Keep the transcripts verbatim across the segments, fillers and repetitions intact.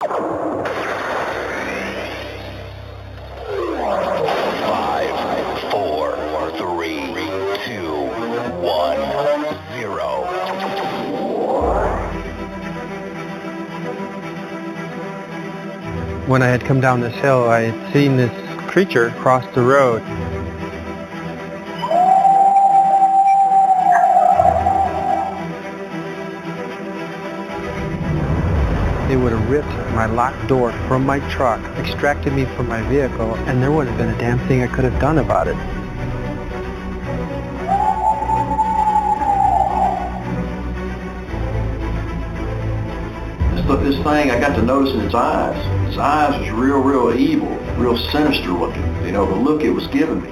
Five, four, three, two, one, zero. When I had come down this hill, I had seen this creature cross the road. It would have ripped my locked door from my truck, extracted me from my vehicle, and there wouldn't have been a damn thing I could have done about it. This, this thing, I got to notice in its eyes. Its eyes was real, real evil, real sinister looking. You know, the look it was giving me.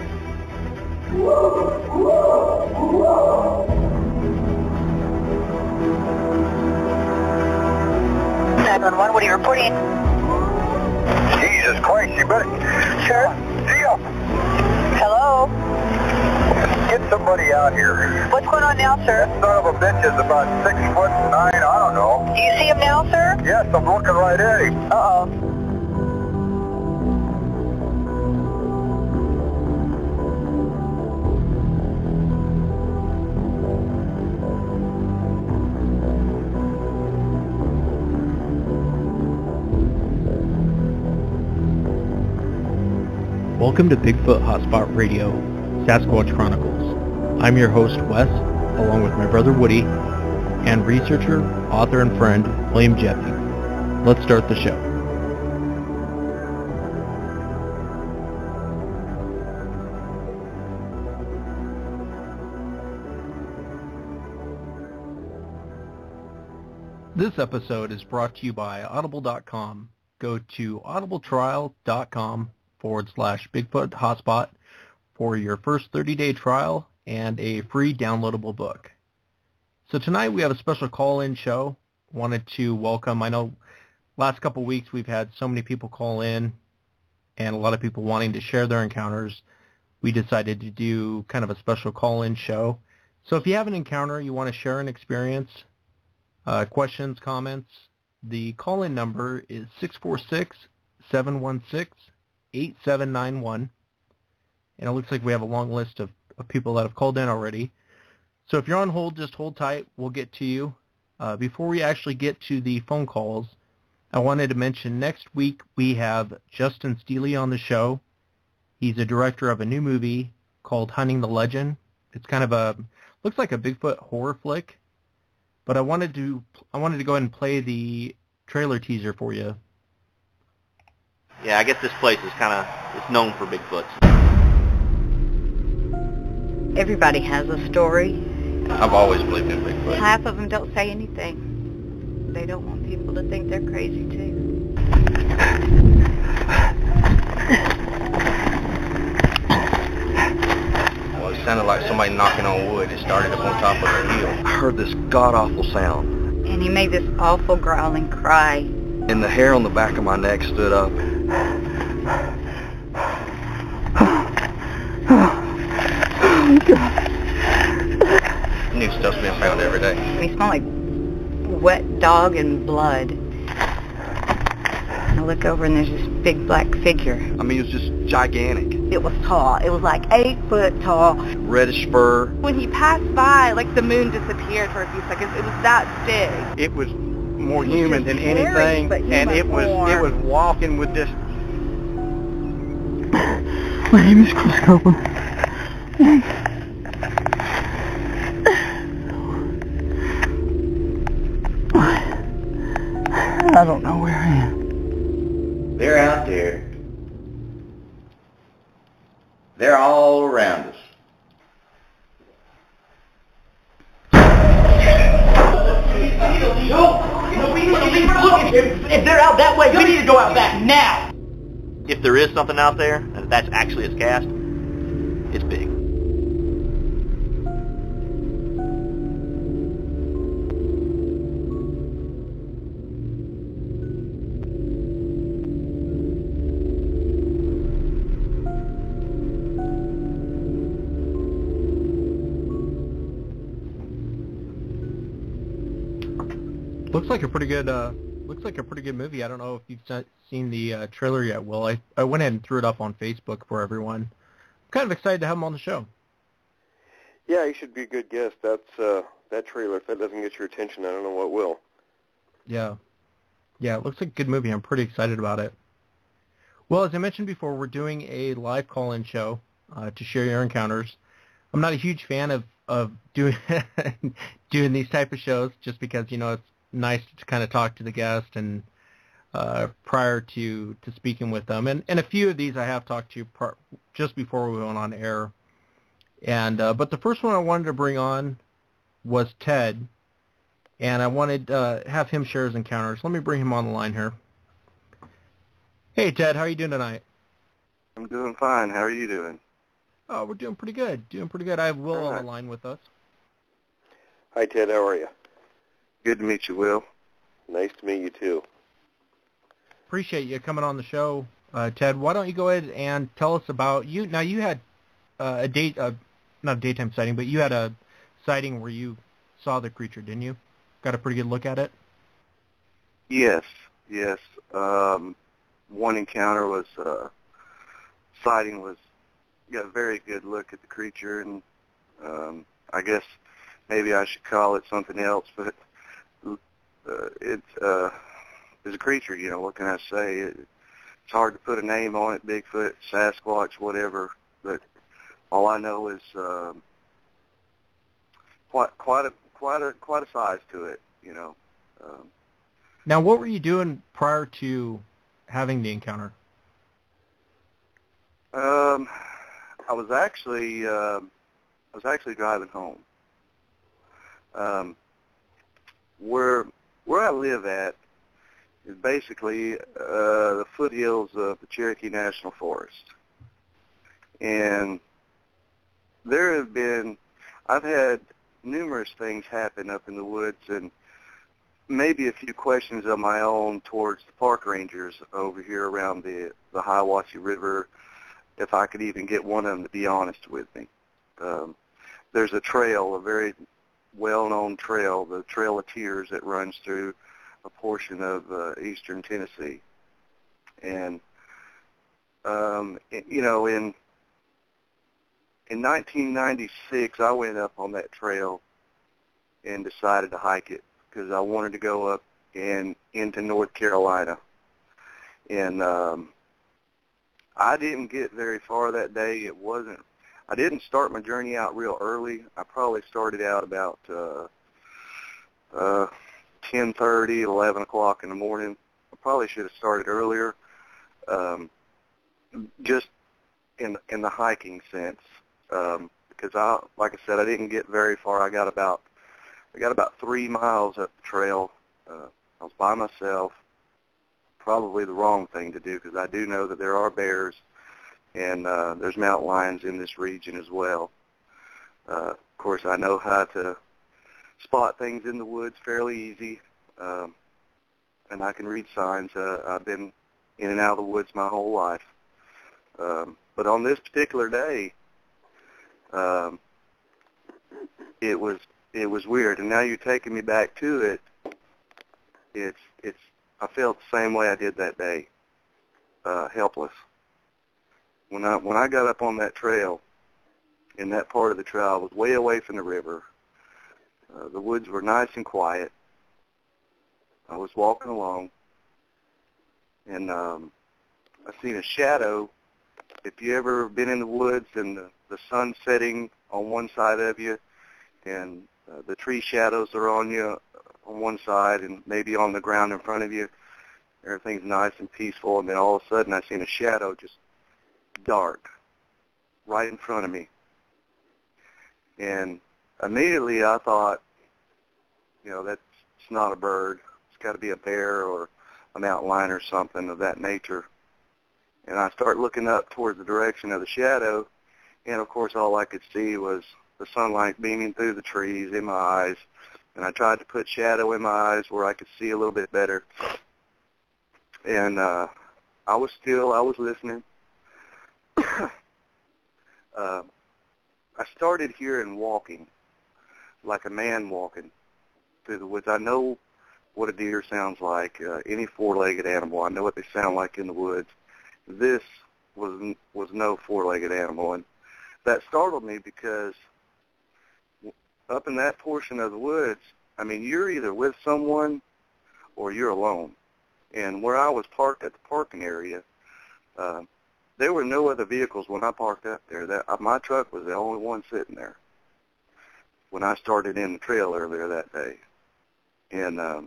nine one one, what are you reporting? Jesus Christ, you better... Sure. Deal. Hello? Get somebody out here. What's going on now, sir? That son of a bitch is about six foot nine, I don't know. Do you see him now, sir? Yes, I'm looking right at him. Uh-oh. Welcome to Bigfoot Hotspot Radio, Sasquatch Chronicles. I'm your host, Wes, along with my brother Woody, and researcher, author, and friend, William Jeffy. Let's start the show. This episode is brought to you by audible dot com. Go to audibletrial dot com forward slash Bigfoot Hotspot for your first thirty-day trial and a free downloadable book. So tonight we have a special call-in show. Wanted to welcome, I know last couple weeks we've had so many people call in and a lot of people wanting to share their encounters. We decided to do kind of a special call-in show. So if you have an encounter, you want to share an experience, uh, questions, comments, the call-in number is six four six, seven one six, eight seven nine one, and it looks like we have a long list of, of people that have called in already. So if you're on hold, just hold tight. We'll get to you. Uh, before we actually get to the phone calls, I wanted to mention next week we have Justin Steele on the show. He's a director of a new movie called Hunting the Legend. It's kind of a, looks like a Bigfoot horror flick, but I wanted to, I wanted to go ahead and play the trailer teaser for you. Yeah, I guess this place is kind of, it's known for Bigfoots. Everybody has a story. I've always believed in Bigfoot. Half of them don't say anything. They don't want people to think they're crazy, too. Well, it sounded like somebody knocking on wood. It started up on top of the hill. I heard this god-awful sound. And he made this awful growling cry. And the hair on the back of my neck stood up. New stuff's being found every day. He smelled like wet dog and blood. I look over and there's this big black figure. I mean, it was just gigantic. It was tall. It was like eight foot tall. Reddish fur. When he passed by, like the moon disappeared for a few seconds. It was that big. It was more human than Scary, anything, but and human it was more. it was walking with this. My name is Chris Copeland. I don't know where I am. They're out there. They're all around us. If they're out that way, we need to go out back now. If there is something out there, and that's actually its cast, it's big. Looks like a pretty good, uh, looks like a pretty good movie. I don't know if you've se- seen the uh, trailer yet, Will. I, I went ahead and threw it up on Facebook for everyone. I'm kind of excited to have him on the show. Yeah, he should be a good guest. That's uh, that trailer. If that doesn't get your attention, I don't know what will. Yeah. Yeah, it looks like a good movie. I'm pretty excited about it. Well, as I mentioned before, we're doing a live call-in show uh, to share your encounters. I'm not a huge fan of, of doing doing these type of shows just because, you know, it's nice to kind of talk to the guest and uh, prior to, to speaking with them. And, and a few of these I have talked to par- just before we went on air. And uh, but the first one I wanted to bring on was Ted, and I wanted to uh, have him share his encounters. Let me bring him on the line here. Hey, Ted, how are you doing tonight? I'm doing fine. How are you doing? Oh, we're doing pretty good. Doing pretty good. I have Will All on right. the line with us. Hi, Ted. How are you? Good to meet you, Will. Nice to meet you, too. Appreciate you coming on the show, uh, Ted. Why don't you go ahead and tell us about you? Now, you had uh, a date, uh, not a daytime sighting, but you had a sighting where you saw the creature, didn't you? Got a pretty good look at it? Yes, yes. Um, one encounter was, uh, sighting was, got a very good look at the creature, and um, I guess maybe I should call it something else, but uh, it's, uh, it's a creature, you know, what can I say? It, it's hard to put a name on it, Bigfoot, Sasquatch, whatever, but all I know is um, quite, quite a, quite a, quite a size to it, you know. Um, Now, what were you doing prior to having the encounter? Um, I was actually uh, I was actually driving home. Um, where where I live at is basically uh, the foothills of the Cherokee National Forest, and there have been I've had numerous things happen up in the woods, and maybe a few questions of my own towards the park rangers over here around the the Hiawassee River, if I could even get one of them to be honest with me. Um, there's a trail, a very well-known trail, the Trail of Tears, that runs through a portion of uh, eastern Tennessee. And, um, you know, in in nineteen ninety-six, I went up on that trail and decided to hike it because I wanted to go up and into North Carolina. And um, I didn't get very far that day. It wasn't, I didn't start my journey out real early. I probably started out about uh, uh, ten thirty, eleven o'clock in the morning. I probably should have started earlier, um, just in in the hiking sense, um, because I, like I said, I didn't get very far. I got about, I got about three miles up the trail. Uh, I was by myself. Probably the wrong thing to do because I do know that there are bears and uh, there's mountain lions in this region as well. Uh, of course, I know how to spot things in the woods fairly easy, um, and I can read signs. Uh, I've been in and out of the woods my whole life. Um, but on this particular day, um, it was it was weird. And now you're taking me back to it. It's it's. I felt the same way I did that day, uh, helpless. When I when I got up on that trail, in that part of the trail, I was way away from the river. Uh, the woods were nice and quiet. I was walking along, and um, I seen a shadow. If you ever been in the woods and the, the sun setting on one side of you, and uh, the tree shadows are on you on one side and maybe on the ground in front of you, everything's nice and peaceful, and then all of a sudden I seen a shadow just dark right in front of me. And immediately I thought, you know, that's it's not a bird. It's got to be a bear or a mountain lion or something of that nature. And I start looking up towards the direction of the shadow, and of course all I could see was the sunlight beaming through the trees in my eyes. And I tried to put shadow in my eyes where I could see a little bit better. And uh, I was still, I was listening. uh, I started hearing walking, like a man walking through the woods. I know what a deer sounds like, uh, any four-legged animal. I know what they sound like in the woods. This was was no four-legged animal, and that startled me because up in that portion of the woods, I mean, you're either with someone or you're alone. And where I was parked at the parking area, uh, there were no other vehicles when I parked up there. That uh, my truck was the only one sitting there when I started in the trail earlier that day. And um,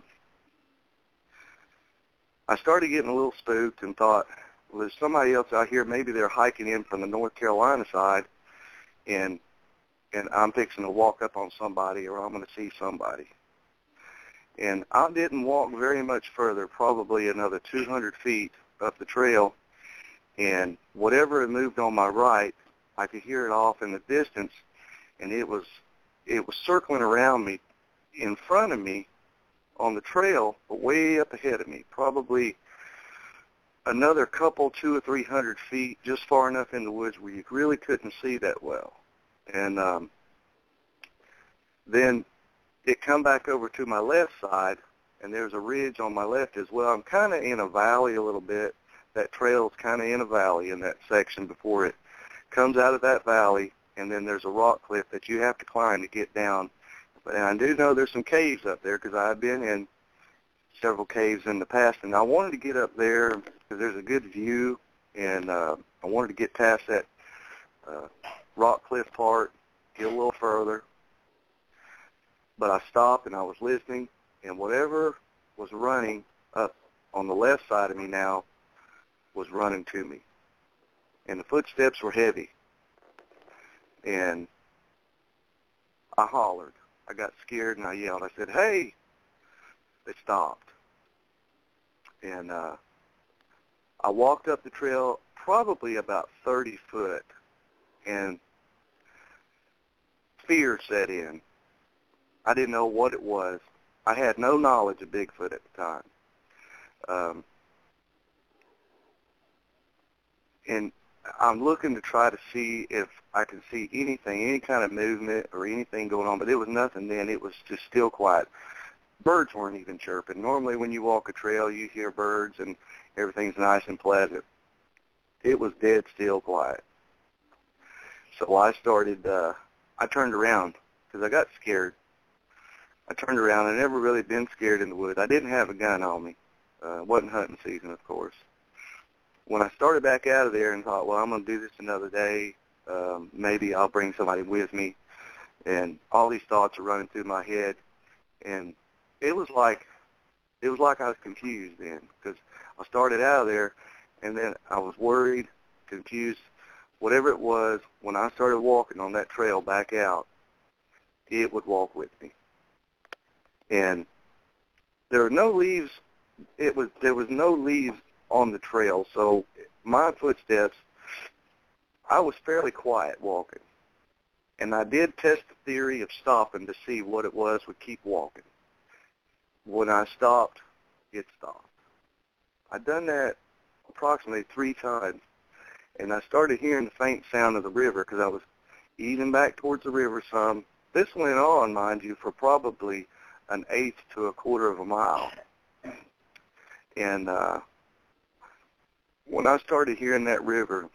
I started getting a little spooked and thought, well, there's somebody else out here. Maybe they're hiking in from the North Carolina side, and and I'm fixing to walk up on somebody, or I'm going to see somebody. And I didn't walk very much further, probably another two hundred feet up the trail, and whatever had moved on my right, I could hear it off in the distance, and it was it was circling around me in front of me on the trail, but way up ahead of me, probably another couple, two or three hundred feet, just far enough in the woods where you really couldn't see that well. And um, then it come back over to my left side, and there's a ridge on my left as well. I'm kind of in a valley a little bit. That trail's kind of in a valley in that section before it comes out of that valley, and then there's a rock cliff that you have to climb to get down. And I do know there's some caves up there because I've been in several caves in the past, and I wanted to get up there because there's a good view, and uh, I wanted to get past that uh, rock cliff part, get a little further. But I stopped and I was listening, and whatever was running up on the left side of me now was running to me. And the footsteps were heavy. And I hollered. I got scared and I yelled. I said, "Hey!" They stopped. And uh, I walked up the trail probably about thirty foot, and fear set in. I didn't know what it was. I had no knowledge of Bigfoot at the time. Um, and I'm looking to try to see if I can see anything, any kind of movement or anything going on, but there was nothing then. It was just still quiet. Birds weren't even chirping. Normally when you walk a trail, you hear birds and everything's nice and pleasant. It was dead still quiet. So I started, uh, I turned around because I got scared. I turned around. I'd never really been scared in the woods. I didn't have a gun on me. Uh, it wasn't hunting season, of course. When I started back out of there and thought, well, I'm going to do this another day, um, maybe I'll bring somebody with me, and all these thoughts are running through my head, and it was like it was like I was confused then, because I started out of there, and then I was worried, confused, whatever it was. When I started walking on that trail back out, it would walk with me. And there were no leaves. It was there was no leaves on the trail, so my footsteps. I was fairly quiet walking, and I did test the theory of stopping to see what it was would keep walking. When I stopped, it stopped. I'd done that approximately three times, and I started hearing the faint sound of the river because I was easing back towards the river some. This went on, mind you, for probably an eighth to a quarter of a mile. And uh, when I started hearing that river,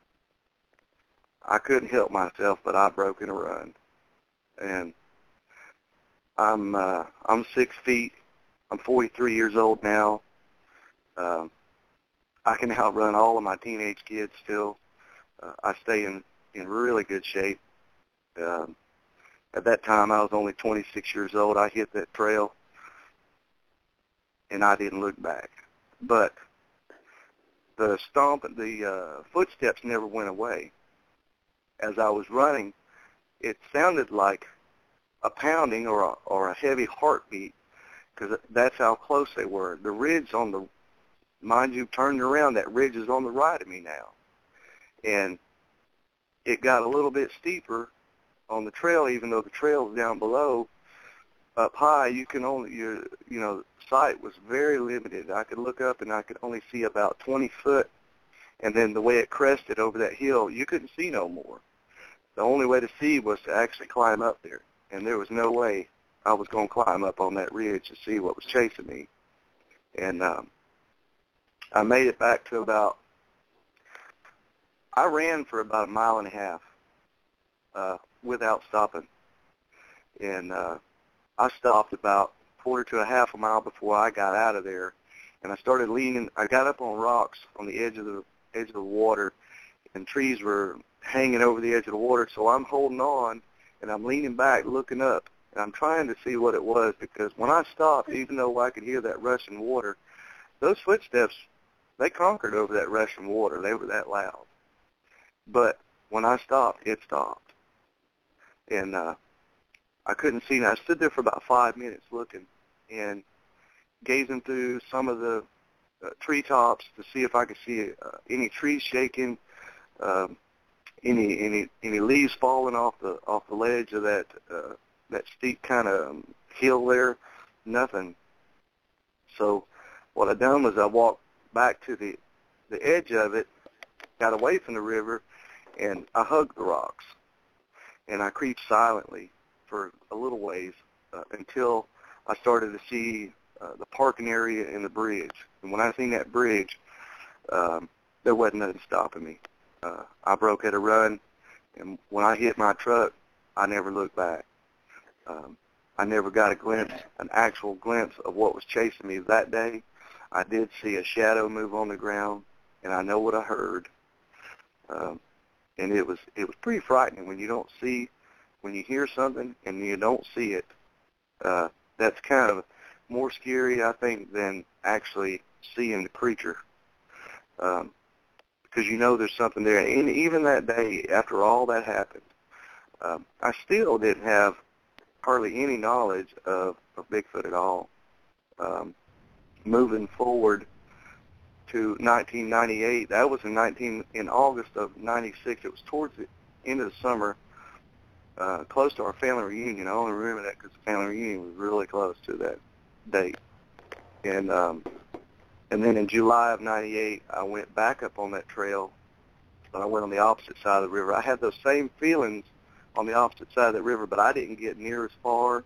I couldn't help myself, but I broke in a run. And I'm uh, I'm six feet. I'm forty-three years old now. Um, I can outrun all of my teenage kids still. Uh, I stay in, in really good shape. Um, at that time, I was only twenty-six years old. I hit that trail, and I didn't look back. But the stomp, the uh, footsteps never went away. As I was running, it sounded like a pounding or a, or a heavy heartbeat, because that's how close they were. The ridge on the, mind you, turned around, that ridge is on the right of me now. And it got a little bit steeper on the trail, even though the trail is down below. Up high, you can only, you, you know, sight was very limited. I could look up and I could only see about twenty foot. And then the way it crested over that hill, you couldn't see no more. The only way to see was to actually climb up there. And there was no way I was going to climb up on that ridge to see what was chasing me. And um, I made it back to about, I ran for about a mile and a half uh, without stopping. And uh, I stopped about a quarter to a half a mile before I got out of there. And I started leaning, I got up on rocks on the edge of the edge of the water, and trees were hanging over the edge of the water, so I'm holding on, and I'm leaning back, looking up, and I'm trying to see what it was, because when I stopped, even though I could hear that rushing water, those footsteps, they conquered over that rushing water. They were that loud. But when I stopped, it stopped. And uh, I couldn't see, and I stood there for about five minutes looking, and gazing through some of the uh, treetops to see if I could see uh, any trees shaking, um, any any any leaves falling off the off the ledge of that uh, that steep kind of um, hill there. Nothing. So what I done was I walked back to the the edge of it, got away from the river, and I hugged the rocks, and I creeped silently for a little ways uh, until I started to see Uh, the parking area and the bridge. And when I seen that bridge, um, there wasn't nothing stopping me. Uh, I broke at a run, and when I hit my truck, I never looked back. Um, I never got a glimpse, an actual glimpse of what was chasing me that day. I did see a shadow move on the ground, and I know what I heard. Um, and it was it was pretty frightening when you don't see, when you hear something and you don't see it. Uh, that's kind of more scary, I think, than actually seeing the creature, um, because you know there's something there. And even that day, after all that happened, um, I still didn't have hardly any knowledge of, of Bigfoot at all. Um, moving forward to nineteen ninety-eight, that was in nineteen in August of ninety-six. It was towards the end of the summer, uh, close to our family reunion. I only remember that because the family reunion was really close to that date. And um, and then in July of ninety-eight, I went back up on that trail, but I went on the opposite side of the river. I had those same feelings on the opposite side of the river, but I didn't get near as far.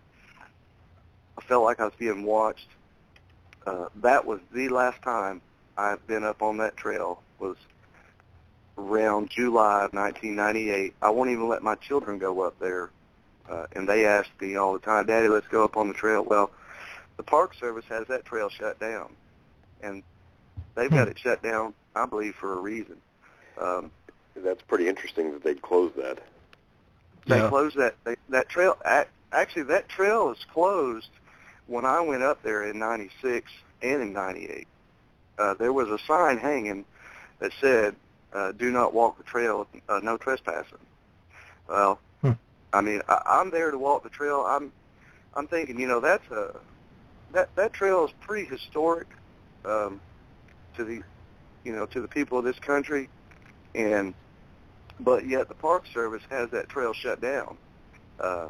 I felt like I was being watched. Uh, that was the last time I've been up on that trail, was around July of nineteen ninety-eight. I won't even let my children go up there, uh, and they ask me all the time, "Daddy, let's go up on the trail." Well, the Park Service has that trail shut down, and they've got it shut down, I believe, for a reason. Um, That's pretty interesting that they'd close that. They Yeah. closed that they, that trail. Actually, that trail is closed when I went up there in ninety-six and in ninety-eight. Uh, there was a sign hanging that said, uh, "Do not walk the trail, uh, no trespassing." Well, hmm. I mean, I, I'm there to walk the trail. I'm, I'm thinking, you know, that's a that that trail is pretty historic um, to the, you know, to the people of this country, and but yet the Park Service has that trail shut down. Uh,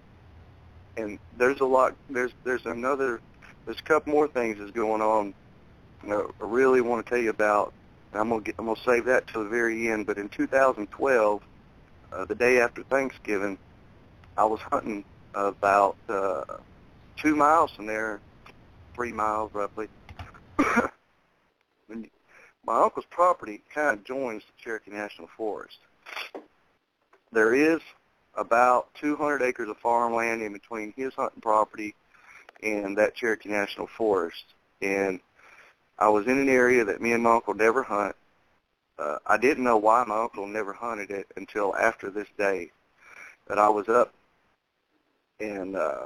and there's a lot. There's there's another. There's a couple more things that's going on. You know, I really want to tell you about. I'm gonna get, I'm gonna save that till the very end. But in two thousand twelve, uh, the day after Thanksgiving, I was hunting about uh, two miles from there, three miles roughly. When my uncle's property kind of joins the Cherokee National Forest. There is about two hundred acres of farmland in between his hunting property and that Cherokee National Forest. And I was in an area that me and my uncle never hunt. Uh, I didn't know why my uncle never hunted it until after this day that I was up. And uh,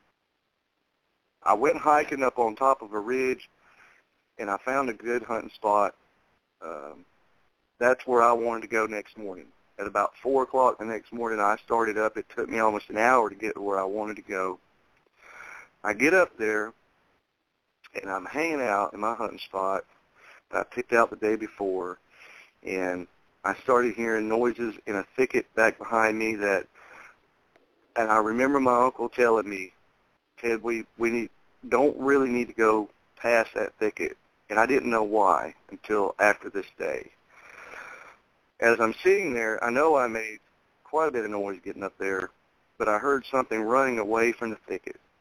I went hiking up on top of a ridge, and I found a good hunting spot. Um, that's where I wanted to go next morning. At about four o'clock the next morning, I started up. It took me almost an hour to get to where I wanted to go. I get up there, and I'm hanging out in my hunting spot that I picked out the day before, and I started hearing noises in a thicket back behind me that, and I remember my uncle telling me, "Ted, we, we need, don't really need to go past that thicket." And I didn't know why until after this day. As I'm sitting there, I know I made quite a bit of noise getting up there, but I heard something running away from the thicket.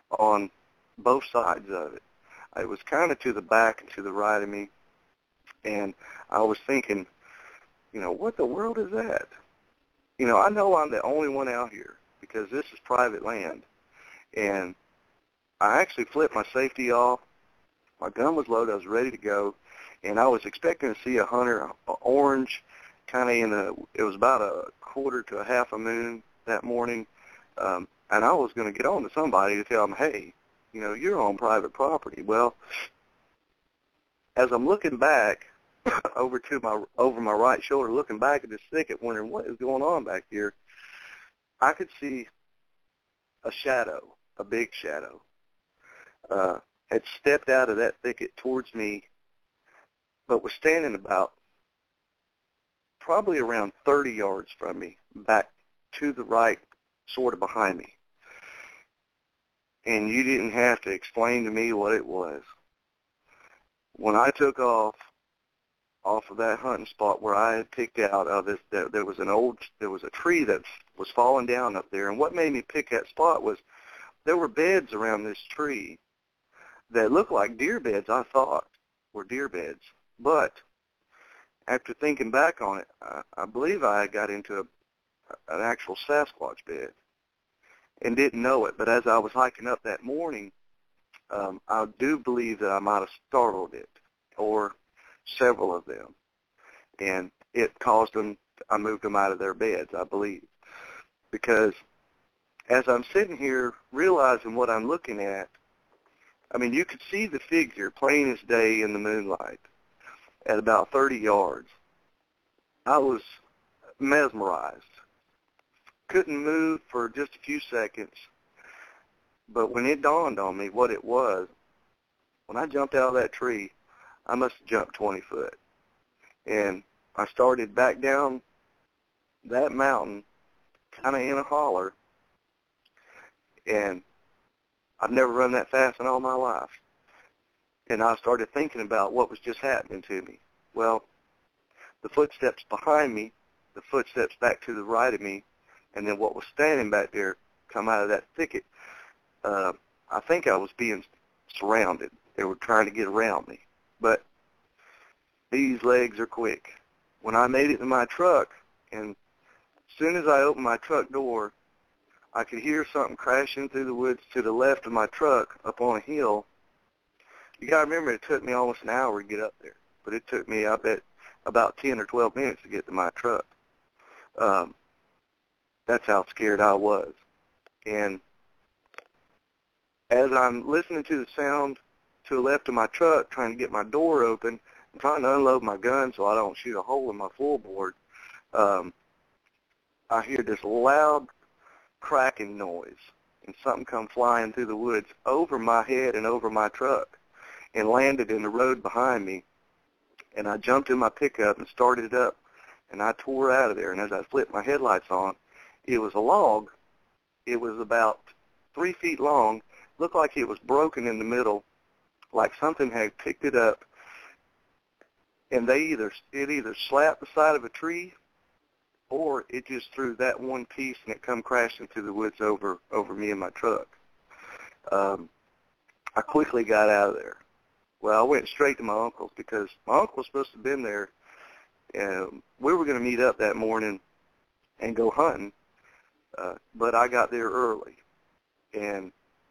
on both sides of it. It was kind of to the back and to the right of me, and I was thinking, you know, what the world is that? You know, I know I'm the only one out here because this is private land, and I actually flipped my safety off. My gun was loaded. I was ready to go, and I was expecting to see a hunter, a orange, kind of in a, it was about a quarter to a half a moon that morning, um, and I was going to get on to somebody to tell them, hey, you know, you're on private property. Well, as I'm looking back over to my over my right shoulder, looking back at this thicket, wondering what is going on back here, I could see a shadow, a big shadow, uh, had stepped out of that thicket towards me, but was standing about probably around thirty yards from me, back to the right, sort of behind me. And you didn't have to explain to me what it was. When I took off, off of that hunting spot where I had picked out of this, there, there was an old, there was a tree that was falling down up there. And what made me pick that spot was there were beds around this tree that looked like deer beds, I thought were deer beds. But after thinking back on it, I, I believe I got into a, an actual Sasquatch bed and didn't know it. But as I was hiking up that morning, um, I do believe that I might have startled it, or several of them, and it caused them, I moved them out of their beds, I believe, because as I'm sitting here realizing what I'm looking at, I mean, you could see the figure plain as day in the moonlight at about thirty yards. I was mesmerized. Couldn't move for just a few seconds, but when it dawned on me what it was, when I jumped out of that tree, I must have jumped twenty foot. And I started back down that mountain, kind of in a holler, and I've never run that fast in all my life. And I started thinking about what was just happening to me. Well, the footsteps behind me, the footsteps back to the right of me, and then what was standing back there come out of that thicket, uh, I think I was being surrounded. They were trying to get around me. But these legs are quick. When I made it to my truck, and as soon as I opened my truck door, I could hear something crashing through the woods to the left of my truck up on a hill. You got to remember, it took me almost an hour to get up there, but it took me, I bet, about ten or twelve minutes to get to my truck. Um, that's how scared I was. And as I'm listening to the sound to the left of my truck, trying to get my door open, I'm trying to unload my gun so I don't shoot a hole in my floorboard, um, I hear this loud cracking noise, and something come flying through the woods over my head and over my truck and landed in the road behind me. And I jumped in my pickup and started it up, and I tore out of there. And as I flipped my headlights on, it was a log. It was about three feet long, looked like it was broken in the middle, like something had picked it up, and they either it either slapped the side of a tree, or it just threw that one piece and it come crashing through the woods over over me and my truck. Um, I quickly got out of there. Well, I went straight to my uncle's because my uncle was supposed to have been there, and we were going to meet up that morning and go hunting, uh, but I got there early, and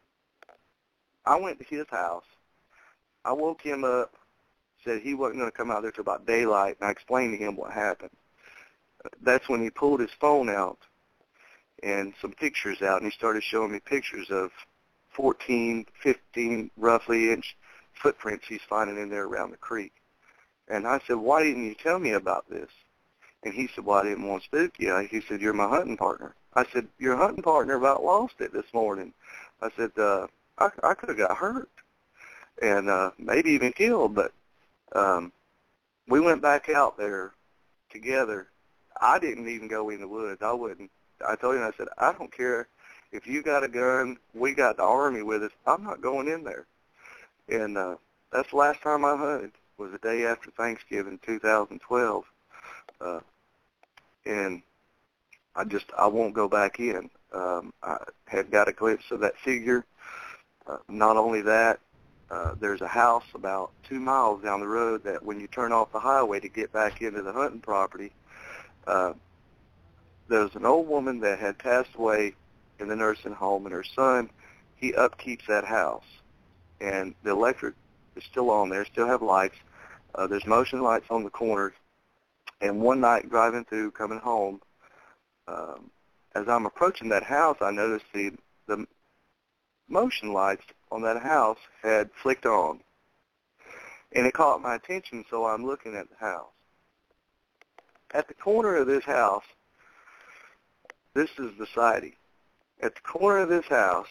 I went to his house. I woke him up, said he wasn't going to come out there till about daylight, and I explained to him what happened. That's when he pulled his phone out and some pictures out, and he started showing me pictures of fourteen, fifteen, roughly inch footprints he's finding in there around the creek. And I said, why didn't you tell me about this? And he said, well, I didn't want to spook you. He said, you're my hunting partner. I said, your hunting partner about lost it this morning. I said, uh, I, I could have got hurt and uh, maybe even killed, but um, we went back out there together. I didn't even go in the woods. I wouldn't. I told him, I said, I don't care if you got a gun, we got the Army with us, I'm not going in there. And uh, that's the last time I hunted, was the day after Thanksgiving, two thousand twelve. Uh, and I just, I won't go back in. Um, I had got a glimpse of that figure, Uh, not only that, uh, there's a house about two miles down the road that when you turn off the highway to get back into the hunting property, uh, there's an old woman that had passed away in the nursing home, and her son, he upkeeps that house. And the electric is still on there, still have lights. Uh, there's motion lights on the corners. And one night driving through, coming home, um, as I'm approaching that house, I noticed the, the motion lights on that house had flicked on. And it caught my attention, so I'm looking at the house. At the corner of this house, this is the sighting. At the corner of this house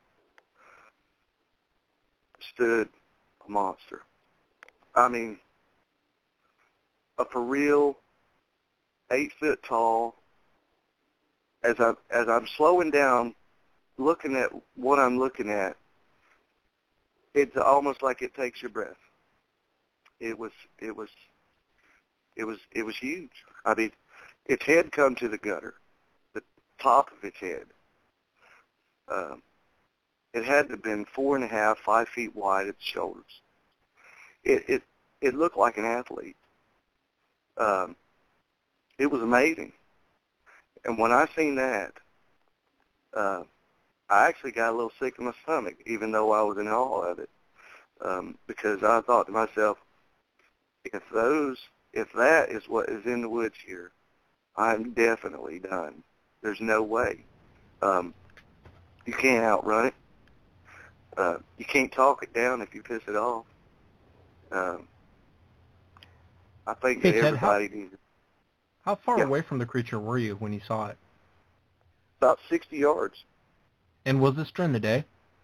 stood a monster. I mean, a for real eight foot tall. As I as I'm slowing down, looking at what I'm looking at, it's almost like it takes your breath. It was it was it was it was huge. I mean, its head come to the gutter, the top of its head. Um, it had to have been four and a half, five feet wide at the shoulders. It it it looked like an athlete. Um, it was amazing. And when I seen that, uh, I actually got a little sick in my stomach, even though I was in awe of it, um, because I thought to myself, if those, if that is what is in the woods here, I'm definitely done. There's no way. Um, you can't outrun it. Uh, you can't talk it down if you piss it off. Um, I think Hey, that Ted, how- everybody needs. How far Yeah. away from the creature were you when you saw it? About sixty yards. And was this during the day?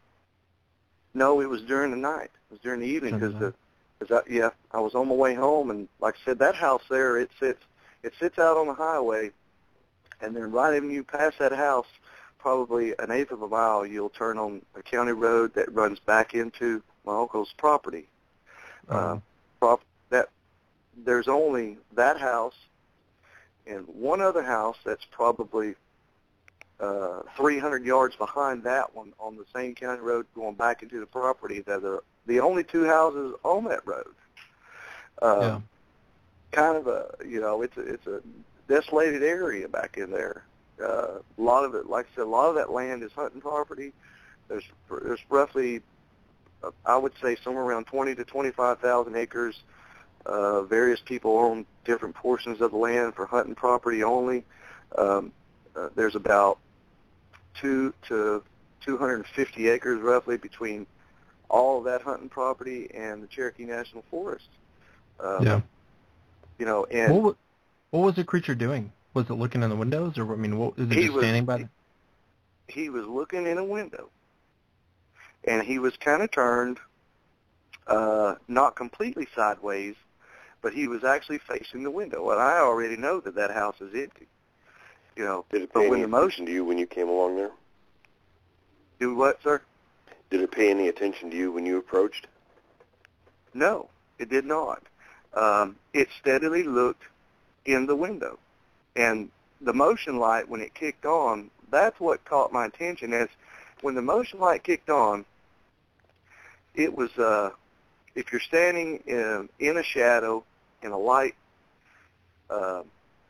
No, it was during the night. It was during the evening During because the the, cause I, yeah, I was on my way home, and like I said, that house there, it sits, it sits out on the highway, and then right when you pass that house, probably an eighth of a mile, you'll turn on a county road that runs back into my uncle's property. Uh-huh. Uh, prop, that there's only that house and one other house that's probably uh, three hundred yards behind that one on the same county road going back into the property. That are the only two houses on that road. Um, Yeah. Kind of a, you know, it's a, it's a desolated area back in there. Uh, a lot of it, like I said, a lot of that land is hunting property. There's there's roughly, uh, I would say, somewhere around twenty to twenty-five thousand acres. Uh, various people own different portions of the land for hunting property only. Um, uh, there's about two to two hundred fifty acres roughly between all of that hunting property and the Cherokee National Forest. Um, Yeah. You know, and What was, what was the creature doing? Was it looking in the windows, or I mean, what, is it He just was- standing by? The... he was looking in a window, and he was kind of turned, uh, not completely sideways, but he was actually facing the window. And I already know that that house is empty. You know, Did it but pay when any the attention motion, to you when you came along there? do what, sir? Did it pay any attention to you when you approached? No, it did not. Um, it steadily looked in the window. And the motion light, when it kicked on, that's what caught my attention. As when the motion light kicked on, it was, uh, if you're standing in, in a shadow, in a light, uh,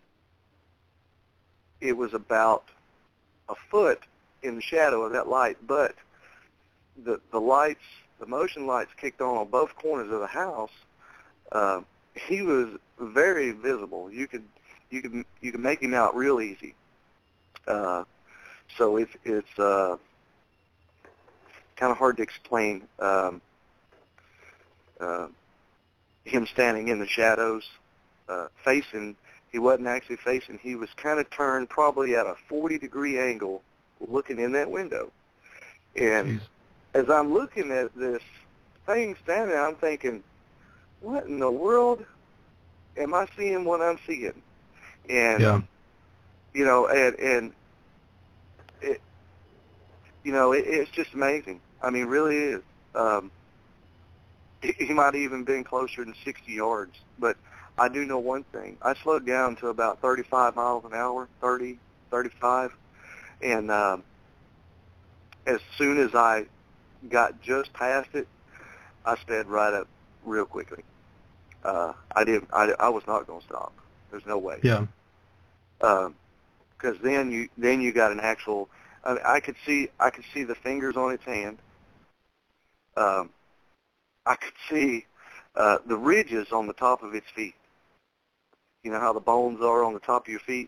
it was about a foot in the shadow of that light, but the the lights, the motion lights kicked on on both corners of the house. Uh, he was very visible. You could you could you could make him out real easy. Uh, so it's it's uh, kind of hard to explain. Um, uh, him standing in the shadows, uh, facing. He wasn't actually facing. He was kind of turned probably at a forty degree angle, looking in that window. And Jeez. as I'm looking at this thing standing there, I'm thinking, what in the world am I seeing what I'm seeing? And, Yeah. you know, and, and it, you know, it, it's just amazing. I mean, really is. Um, he, he might have even been closer than sixty yards, but I do know one thing. I slowed down to about thirty-five miles an hour, thirty, thirty-five, and um, as soon as I got just past it, I sped right up real quickly. Uh, I didn't. I, I was not going to stop. There's no way. Yeah. Because um, then you then you got an actual. I, mean, I could see I could see the fingers on its hand. Um, I could see uh, the ridges on the top of its feet. You know how the bones are on the top of your feet.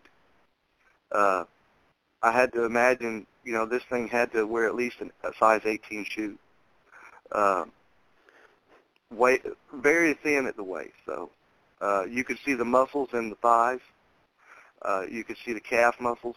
Uh, I had to imagine, you know, this thing had to wear at least an, a size eighteen shoe. Uh, weight, very thin at the waist, so uh, you could see the muscles in the thighs. Uh, you could see the calf muscles.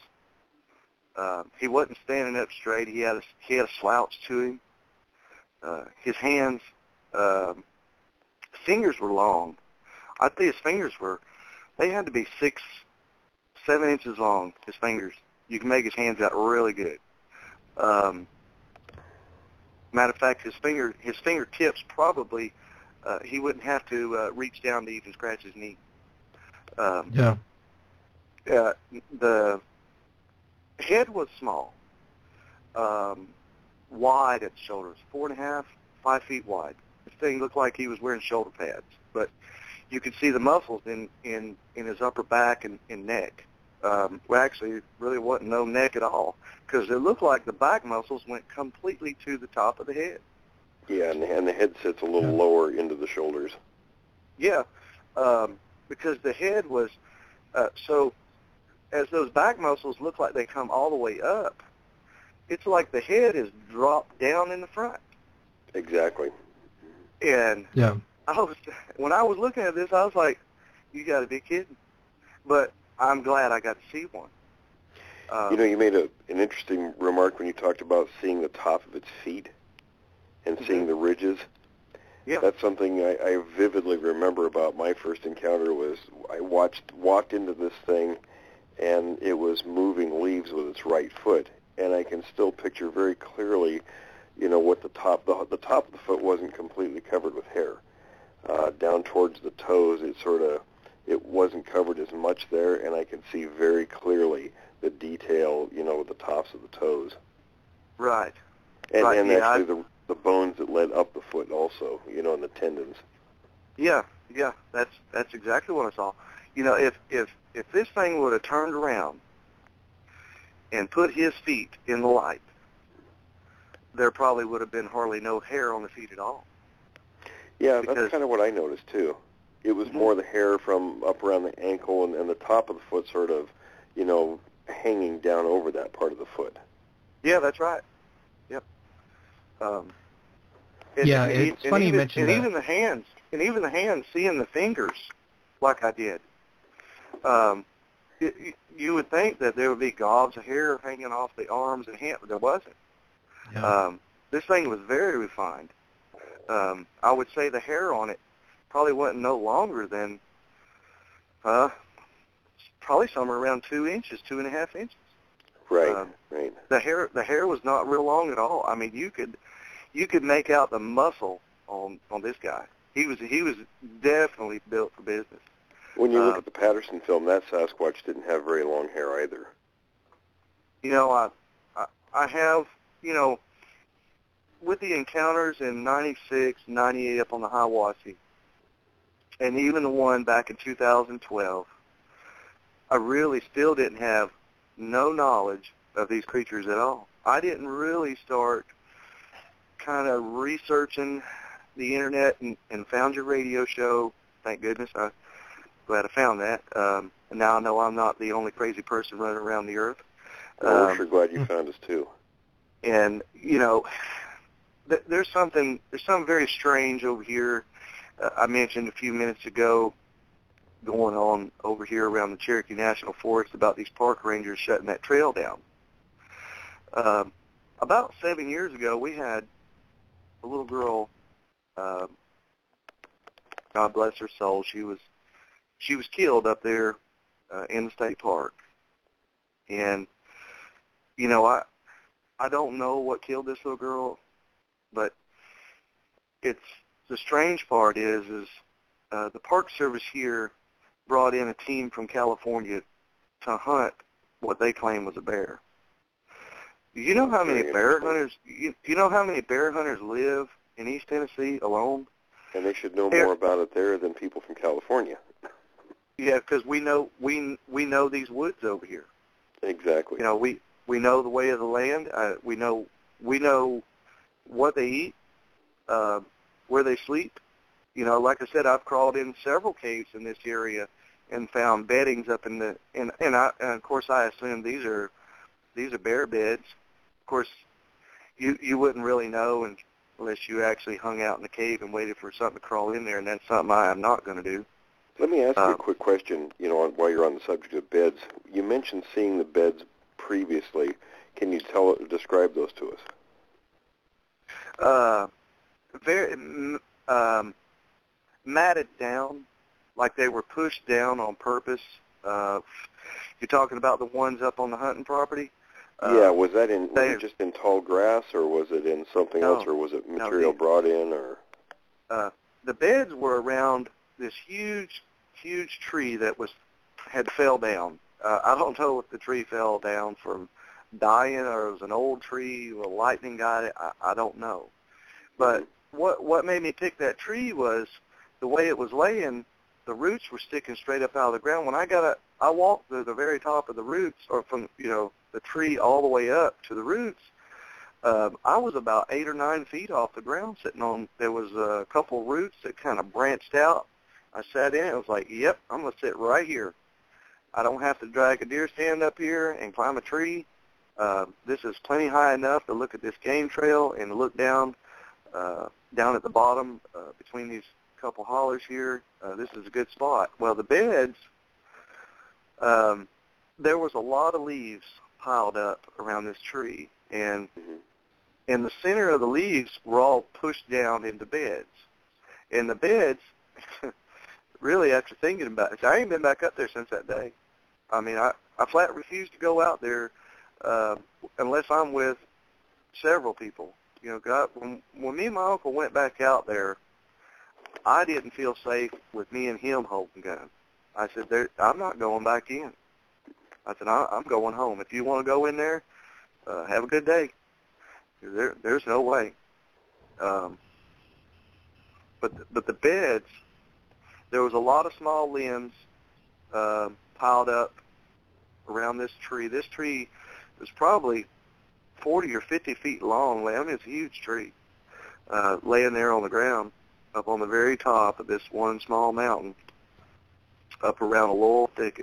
Uh, he wasn't standing up straight. He had a, he had a slouch to him. Uh, his hands, uh, fingers were long. I think his fingers were, they had to be six, seven inches long, his fingers. You can make his hands out really good. Um, matter of fact, his finger, his fingertips probably, uh, he wouldn't have to uh, reach down to even scratch his knee. Um, Yeah. Uh, the head was small, um, wide at the shoulders, four and a half, five feet wide. This thing looked like he was wearing shoulder pads, but you could see the muscles in, in, in his upper back and, and neck. Um, well, actually, really wasn't no neck at all, because it looked like the back muscles went completely to the top of the head. Yeah, and, and the head sits a little lower into the shoulders. Yeah, um, because the head was, uh, so as those back muscles look like they come all the way up, it's like the head is dropped down in the front. Exactly. And Yeah. I was, when I was looking at this, I was like, you got to be kidding. But I'm glad I got to see one. Um, you know, you made a, an interesting remark when you talked about seeing the top of its feet and mm-hmm. seeing the ridges. Yeah. That's something I, I vividly remember about my first encounter was I watched, walked into this thing, and it was moving leaves with its right foot, and I can still picture very clearly, you know, what the top, the, the top of the foot wasn't completely covered with hair. Uh, down towards the toes, it sort of, it wasn't covered as much there, and I can see very clearly the detail, you know, with the tops of the toes. Right. And, right. and yeah, actually I, the, the bones that led up the foot also, you know, and the tendons. Yeah, yeah, that's that's exactly what I saw. You know, if if if this thing would have turned around and put his feet in the light, there probably would have been hardly no hair on the feet at all. Yeah, because, that's kind of what I noticed too. It was mm-hmm. more the hair from up around the ankle and, and the top of the foot sort of, you know, hanging down over that part of the foot. Yeah, that's right. Yep. Um, and, yeah, and, it's and funny even, you mentioned and that. even the hands, and even the hands, seeing the fingers, like I did. Um, you, you would think that there would be gobs of hair hanging off the arms and hands, but there wasn't. Yeah. Um, this thing was very refined. Um, I would say the hair on it probably wasn't no longer than uh, probably somewhere around two inches, two and a half inches. Right, um, right. The hair, the hair was not real long at all. I mean, you could, you could make out the muscle on on this guy. He was he was definitely built for business. When you look uh, at the Patterson film, that Sasquatch didn't have very long hair either. You know, I, I I have, you know, with the encounters in ninety-six, ninety-eight up on the Hiawassee, and even the one back in two thousand twelve, I really still didn't have no knowledge of these creatures at all. I didn't really start kind of researching the internet and, and found your radio show. Thank goodness. I'm glad I found that. Um, and now I know I'm not the only crazy person running around the earth. Well, we're Um, sure glad you found us too. And, you know, th- there's something there's something very strange over here. Uh, I mentioned a few minutes ago going on over here around the Cherokee National Forest about these park rangers shutting that trail down. Um, about seven years ago, we had a little girl, uh, God bless her soul, she was she was killed up there uh, in the state park. And, you know, I I don't know what killed this little girl, but it's the strange part is is uh, the Park Service here brought in a team from California to hunt what they claim was a bear. Do you know how many Very bear interesting. hunters? You, do you know how many bear hunters live in East Tennessee alone? And they should know Here- more about it there than people from California. Yeah, because we know we we know these woods over here. Exactly. You know, we we know the way of the land. Uh, we know we know what they eat, uh, where they sleep. You know, like I said, I've crawled in several caves in this area and found beddings up in the and and, I, and of course I assume these are these are bear beds. Of course, you you wouldn't really know and, unless you actually hung out in the cave and waited for something to crawl in there, and that's something I am not going to do. Let me ask you Uh, a quick question, you know, on, while you're on the subject of beds. You mentioned seeing the beds previously. Can you tell, describe those to us? Uh, very m- um, matted down, like they were pushed down on purpose. Uh, you're talking about the ones up on the hunting property? Uh, yeah, was that in, was they- it just in tall grass, or was it in something No, else, or was it no, material the- brought in, or? Uh, the beds were around this huge, huge tree that was had fell down. Uh, I don't know if the tree fell down from dying or it was an old tree or lightning got it. I, I don't know. But what what made me pick that tree was the way it was laying. The roots were sticking straight up out of the ground. When I got a, I walked to the very top of the roots, or from you know the tree all the way up to the roots. Uh, I was about eight or nine feet off the ground sitting on, there was a couple roots that kind of branched out. I sat in it. I was like, yep, I'm going to sit right here. I don't have to drag a deer stand up here and climb a tree. Uh, this is plenty high enough to look at this game trail and look down, uh, down at the bottom uh, between these couple hollers here. Uh, this is a good spot. Well, the beds, um, there was a lot of leaves piled up around this tree, and Mm-hmm. in the center of the leaves were all pushed down into beds. And the beds, really after thinking about it, I ain't been back up there since that day. I mean, I, I flat refuse to go out there uh, unless I'm with several people. You know, God, when, when me and my uncle went back out there, I didn't feel safe with me and him holding guns. I said, there, I'm not going back in. I said, I, I'm going home. If you want to go in there, uh, have a good day. There, there's no way. Um, but but the beds, there was a lot of small limbs uh, piled up around this tree. This tree was probably forty or fifty feet long. I mean, it's a huge tree, uh, laying there on the ground, up on the very top of this one small mountain, up around a laurel thicket.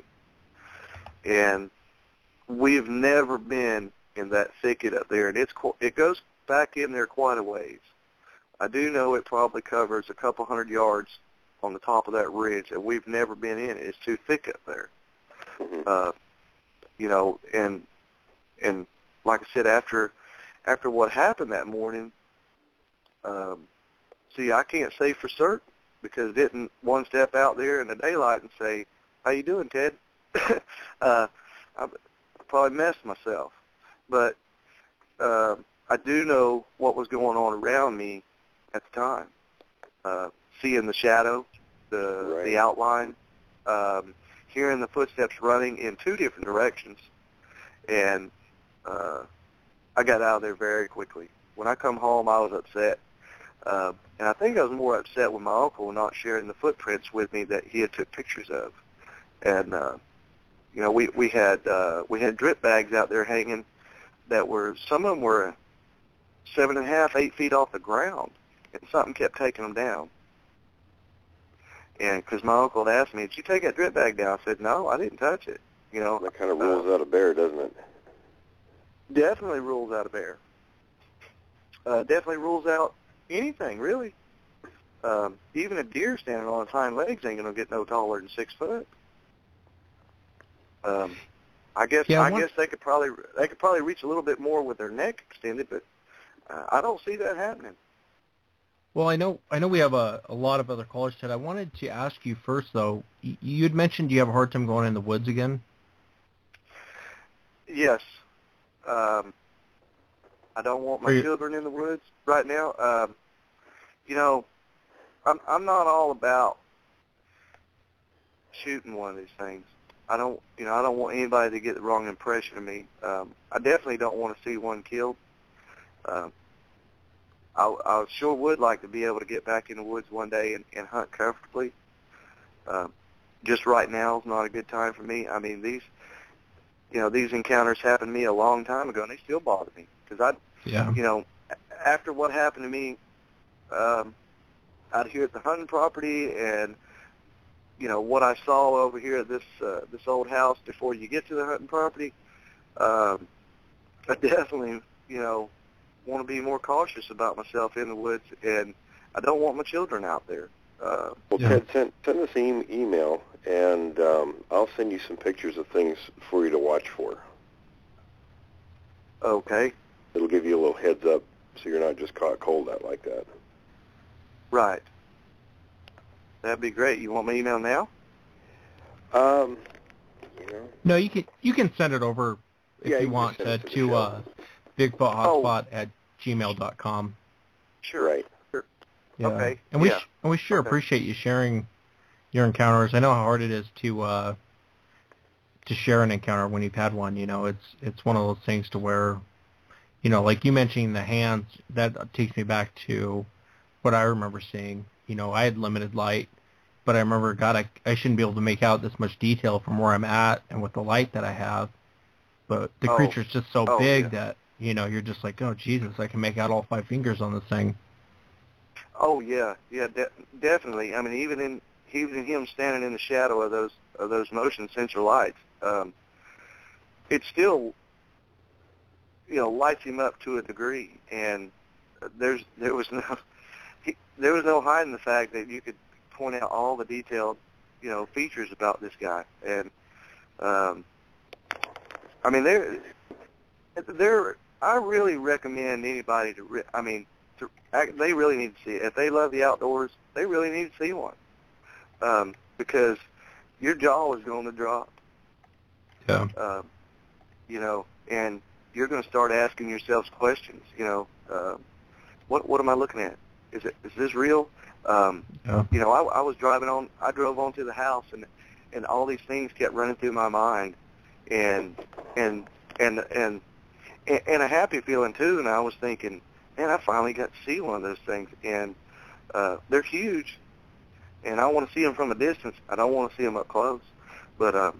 And we've never been in that thicket up there, and it's it goes back in there quite a ways. I do know it probably covers a couple hundred yards on the top of that ridge, and we've never been in it. It's too thick up there. Mm-hmm. Uh, you know, and and like I said, after after what happened that morning, um, see, I can't say for certain because didn't one step out there in the daylight and say, "How you doing, Ted?" uh, I probably messed myself. But uh, I do know what was going on around me at the time. Uh, seeing the shadow, the Right. the outline, um, hearing the footsteps running in two different directions, and uh, I got out of there very quickly. When I come home, I was upset, uh, and I think I was more upset with my uncle not sharing the footprints with me that he had took pictures of, and uh, you know, we we had uh, we had drip bags out there hanging that were, some of them were seven and a half, eight feet off the ground, and something kept taking them down. And because my uncle had asked me, "Did you take that drip bag down?" I said, "No, I didn't touch it." You know, That kind of rules uh, out a bear, doesn't it? Definitely rules out a bear. Uh, definitely rules out anything, really. Um, even a deer standing on its hind legs ain't gonna get no taller than six foot. Um, I guess Yeah, I one- guess they could probably they could probably reach a little bit more with their neck extended, but uh, I don't see that happening. Well, I know I know we have a, a lot of other callers, Ted. I wanted to ask you first, though. Y- You had mentioned you have a hard time going in the woods again. Yes. Um, I don't want my Are you- children in the woods right now. Um, you know, I'm I'm not all about shooting one of these things. I don't, you know, I don't want anybody to get the wrong impression of me. Um, I definitely don't want to see one killed. Um, I, I sure would like to be able to get back in the woods one day and, and hunt comfortably. Um, just right now is not a good time for me. I mean, these, you know, these encounters happened to me a long time ago, and they still bother me because I, Yeah. you know, after what happened to me um, out here at the hunting property, and you know what I saw over here at this uh, this old house before you get to the hunting property, um, I definitely, you know, want to be more cautious about myself in the woods, and I don't want my children out there. Uh, well, Yeah. Ted, send, send us an e- email, and um, I'll send you some pictures of things for you to watch for. okay, It'll give you a little heads up so you're not just caught cold out like that. right. That'd be great. You want my email now? Um, you know, No, you can you can send it over if Yeah, you you can want send to it to the to show. uh, bigfoothotspot at gmail dot com. Sure. right. Yeah. Okay, And we yeah. sh- and we sure Okay. appreciate you sharing your encounters. I know how hard it is to uh, to share an encounter when you've had one. You know, it's it's one of those things to where, you know, like you mentioning the hands, that takes me back to what I remember seeing. You know, I had limited light, but I remember, God, I, I shouldn't be able to make out this much detail from where I'm at and with the light that I have. But the Oh. creature's just so Oh, big yeah. that, you know, you're just like, oh, Jesus, I can make out all five fingers on this thing. Oh yeah, yeah, de- definitely. I mean, even in even him standing in the shadow of those of those motion sensor lights, um, it still, you know, lights him up to a degree. And there's there was no he, there was no hiding the fact that you could point out all the detailed, you know, features about this guy. And um, I mean, there there I really recommend anybody to. Re- I mean. To, they really need to see it. If they love the outdoors, they really need to see one, um, because your jaw is going to drop. Yeah. Um, you know, and you're going to start asking yourselves questions. You know, uh, what what am I looking at? Is it is this real? Um, Yeah. You know, I, I was driving on. I drove onto the house, and and all these things kept running through my mind, and and and and and, and a happy feeling too. And I was thinking, man, I finally got to see one of those things, and uh, they're huge, and I want to see them from a distance. I don't want to see them up close, but um,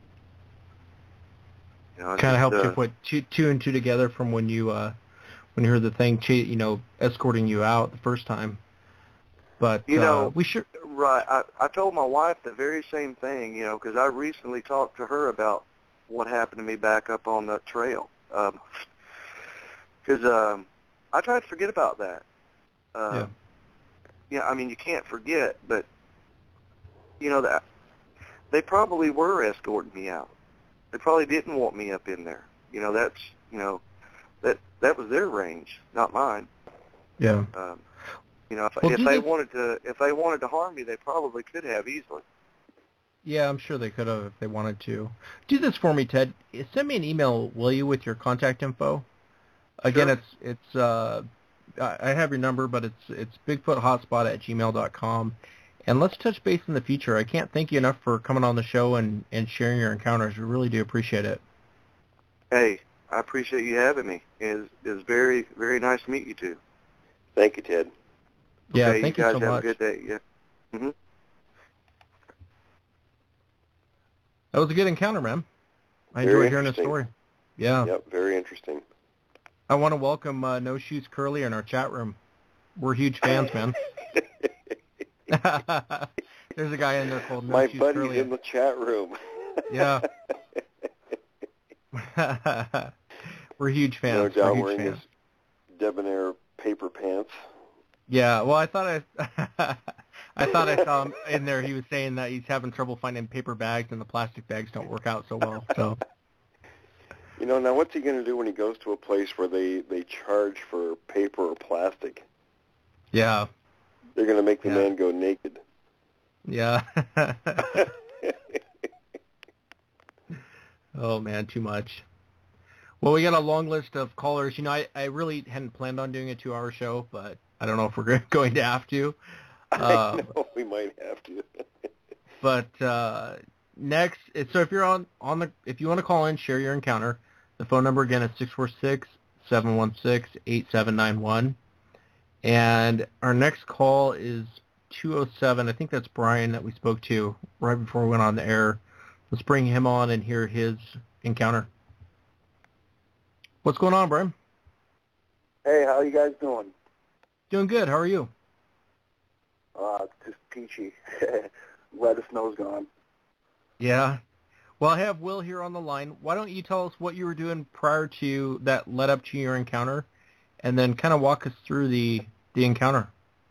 you know, Kind of helped uh, you put two, two and two together from when you uh, when you heard the thing, ch- you know, escorting you out the first time. But You uh, know, we sure. right. I, I told my wife the very same thing, you know, because I recently talked to her about what happened to me back up on the trail. Because um, um, I tried to forget about that. Uh, Yeah. Yeah, I mean, you can't forget, but, you know, that they probably were escorting me out. They probably didn't want me up in there. You know, that's, you know, that that was their range, not mine. Yeah. Um, you know, if, Well, if do they this- wanted to, if they wanted to harm me, they probably could have easily. Yeah, I'm sure they could have if they wanted to. Do this for me, Ted. Send me an email, will you, with your contact info? Again, Sure. it's it's. Uh, I I have your number, but it's it's bigfoothotspot at gmail dot com. And let's touch base in the future. I can't thank you enough for coming on the show and, and sharing your encounters. We really do appreciate it. Hey, I appreciate you having me. It's it's very very nice to meet you two. Thank you, Ted. Yeah, Okay, thank you you, guys so have much. a good day. Yeah. Mhm. That was a good encounter, man. I Very enjoyed hearing the interesting. story. Yeah. Yep, very interesting. I want to welcome uh, No Shoes Curly in our chat room. We're huge fans, man. There's a guy in there called No My Shoes buddy's Curly. in the chat room. Yeah. We're huge fans. No We're doubt huge wearing fans. his debonair paper pants. Yeah, well, I thought I, I thought I saw him in there. He was saying that he's having trouble finding paper bags, and the plastic bags don't work out so well. So, You know, now what's he going to do when he goes to a place where they, they charge for paper or plastic? yeah, They're going to make the Yeah. man go naked. yeah. Oh man, too much. Well, we got a long list of callers. You know, I, I really hadn't planned on doing a two-hour show, but I don't know if we're going to have to. I Um, know we might have to. But, uh, next, so if you're on, on the, if you want to call in, share your encounter, the phone number again is six four six, seven one six, eight seven nine one. And our next call is two oh seven. I think that's Brian that we spoke to right before we went on the air. Let's bring him on and hear his encounter. What's going on, Brian? Hey, how you guys doing? Doing good. How are you? Uh, just peachy. Glad the snow's gone. Yeah. Well, I have Will here on the line. Why don't you tell us what you were doing prior to that led up to your encounter, and then kind of walk us through the, the encounter.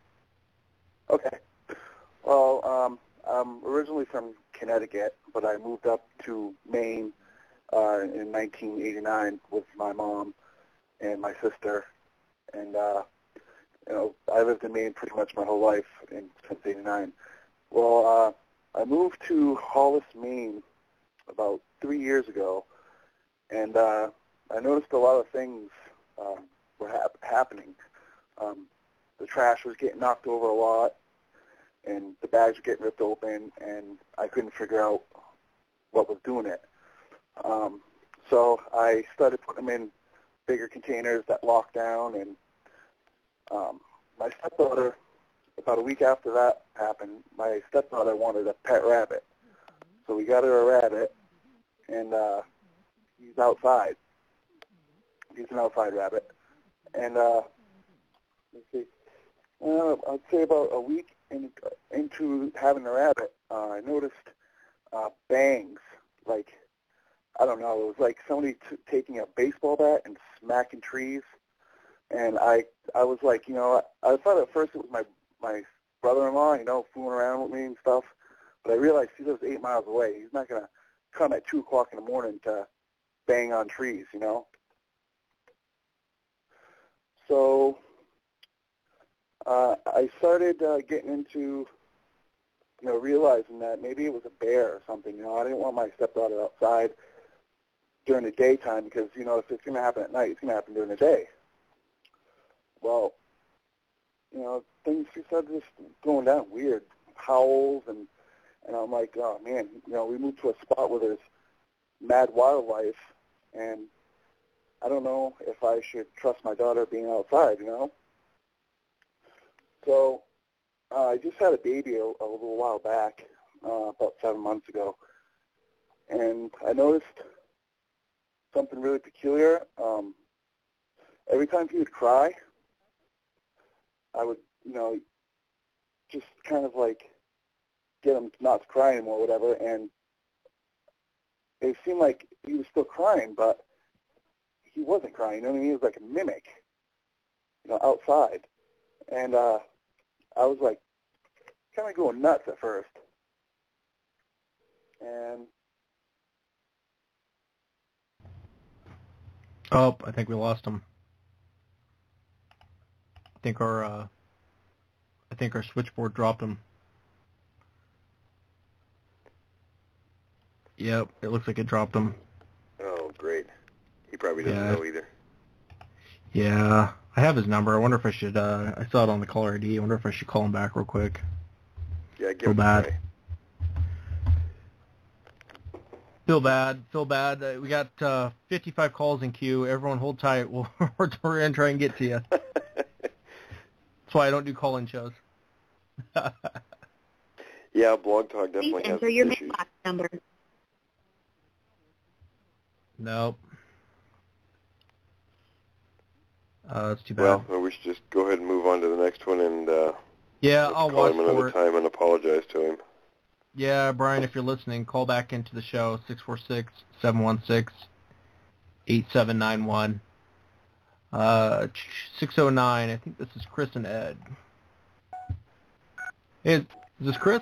Okay. Well, um, I'm originally from Connecticut, but I moved up to Maine uh, in nineteen eighty-nine with my mom and my sister. And, uh, you know, I lived in Maine pretty much my whole life in, since eighty-nine. Well, uh, I moved to Hollis, Maine about three years ago, and uh, I noticed a lot of things um, were hap- happening. Um, the trash was getting knocked over a lot, and the bags were getting ripped open, and I couldn't figure out what was doing it. Um, so I started putting them in bigger containers that locked down, and um, my stepdaughter, about a week after that happened, my stepdaughter wanted a pet rabbit. So we got her a rabbit, and uh, he's outside. He's an outside rabbit. And uh, let's see, uh, I'd say about a week in, into having the rabbit, uh, I noticed uh, bangs. Like, I don't know, it was like somebody t- taking a baseball bat and smacking trees. And I I was like, you know, I, I thought at first it was my, my brother-in-law, you know, fooling around with me and stuff. But I realized he lives eight miles away. He's not going to come at two o'clock in the morning to bang on trees, you know. So uh, I started uh, getting into, you know, realizing that maybe it was a bear or something. You know, I didn't want my stepdaughter outside during the daytime because, you know, if it's going to happen at night, it's going to happen during the day. Well, you know, things just started just going down weird, howls, and and I'm like, oh man, you know, we moved to a spot where there's mad wildlife, and I don't know if I should trust my daughter being outside, you know. So uh, I just had a baby a, a little while back, uh, about seven months ago, and I noticed something really peculiar. Um, every time he would cry, I would, you know, just kind of like get him not to cry anymore or whatever, and it seemed like he was still crying, but he wasn't crying, you know what I mean? It was like a mimic, you know, outside. And uh, I was like kind of going nuts at first. And oh, I think we lost him. I think our uh, I think our switchboard dropped him. Yep, it looks like it dropped him. Oh, great. He probably doesn't Yeah. know either. Yeah, I have his number. I wonder if I should, uh, I saw it on the caller I D. I wonder if I should call him back real quick. Yeah, give Feel him a bad. try. Feel bad. Feel bad. Uh, we got uh, fifty-five calls in queue. Everyone hold tight. We'll, we're going to try and get to you. That's why I don't do call-in shows. Yeah, Blog Talk Please definitely has enter its your issues. mailbox number. Nope. Uh, that's too bad. Well, well, we should just go ahead and move on to the next one and uh, yeah, let's I'll call watch him another for it. time and apologize to him. Yeah, Brian, if you're listening, call back into the show, six four six, seven one six, eight seven nine one. Uh, six oh nine, I think this is Chris and Ed. Hey, is this Chris?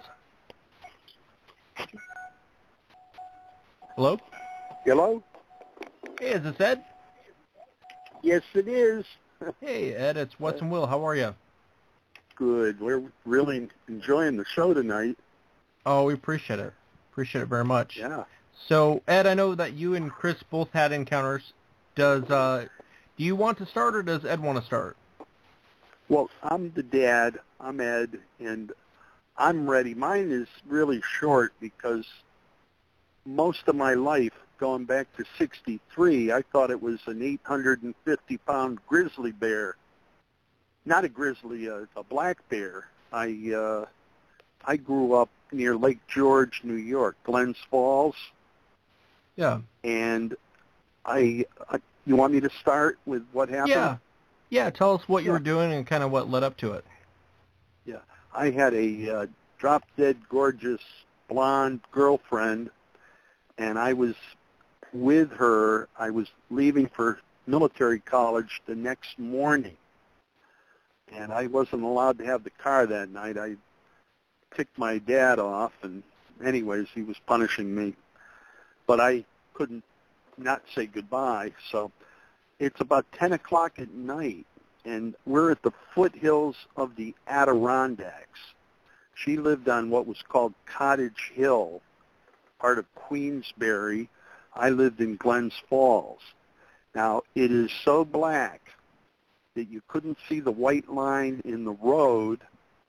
Hello? Hello? Hey, is this Ed? Yes, it is. Hey, Ed, it's Wes and Will. How are you? Good. We're really enjoying the show tonight. Oh, we appreciate it. Appreciate it very much. Yeah. So, Ed, I know that you and Chris both had encounters. Does uh, do you want to start, or does Ed want to start? Well, I'm the dad. I'm Ed, and I'm ready. Mine is really short because most of my life, going back to sixty-three, I thought it was an eight hundred fifty pound grizzly bear. Not a grizzly, a, a black bear. I uh, I grew up near Lake George, New York, Glens Falls. Yeah. And I, I, you want me to start with what happened? Yeah. Yeah, tell us what you Yeah. were doing and kind of what led up to it. Yeah. I had a uh, drop-dead gorgeous blonde girlfriend, and I was with her. I was leaving for military college the next morning, and I wasn't allowed to have the car that night. I ticked my dad off, and anyways, he was punishing me. But I couldn't not say goodbye, so it's about ten o'clock at night, and we're at the foothills of the Adirondacks. She lived on what was called Cottage Hill, part of Queensbury. I lived in Glens Falls. Now, it is so black that you couldn't see the white line in the road,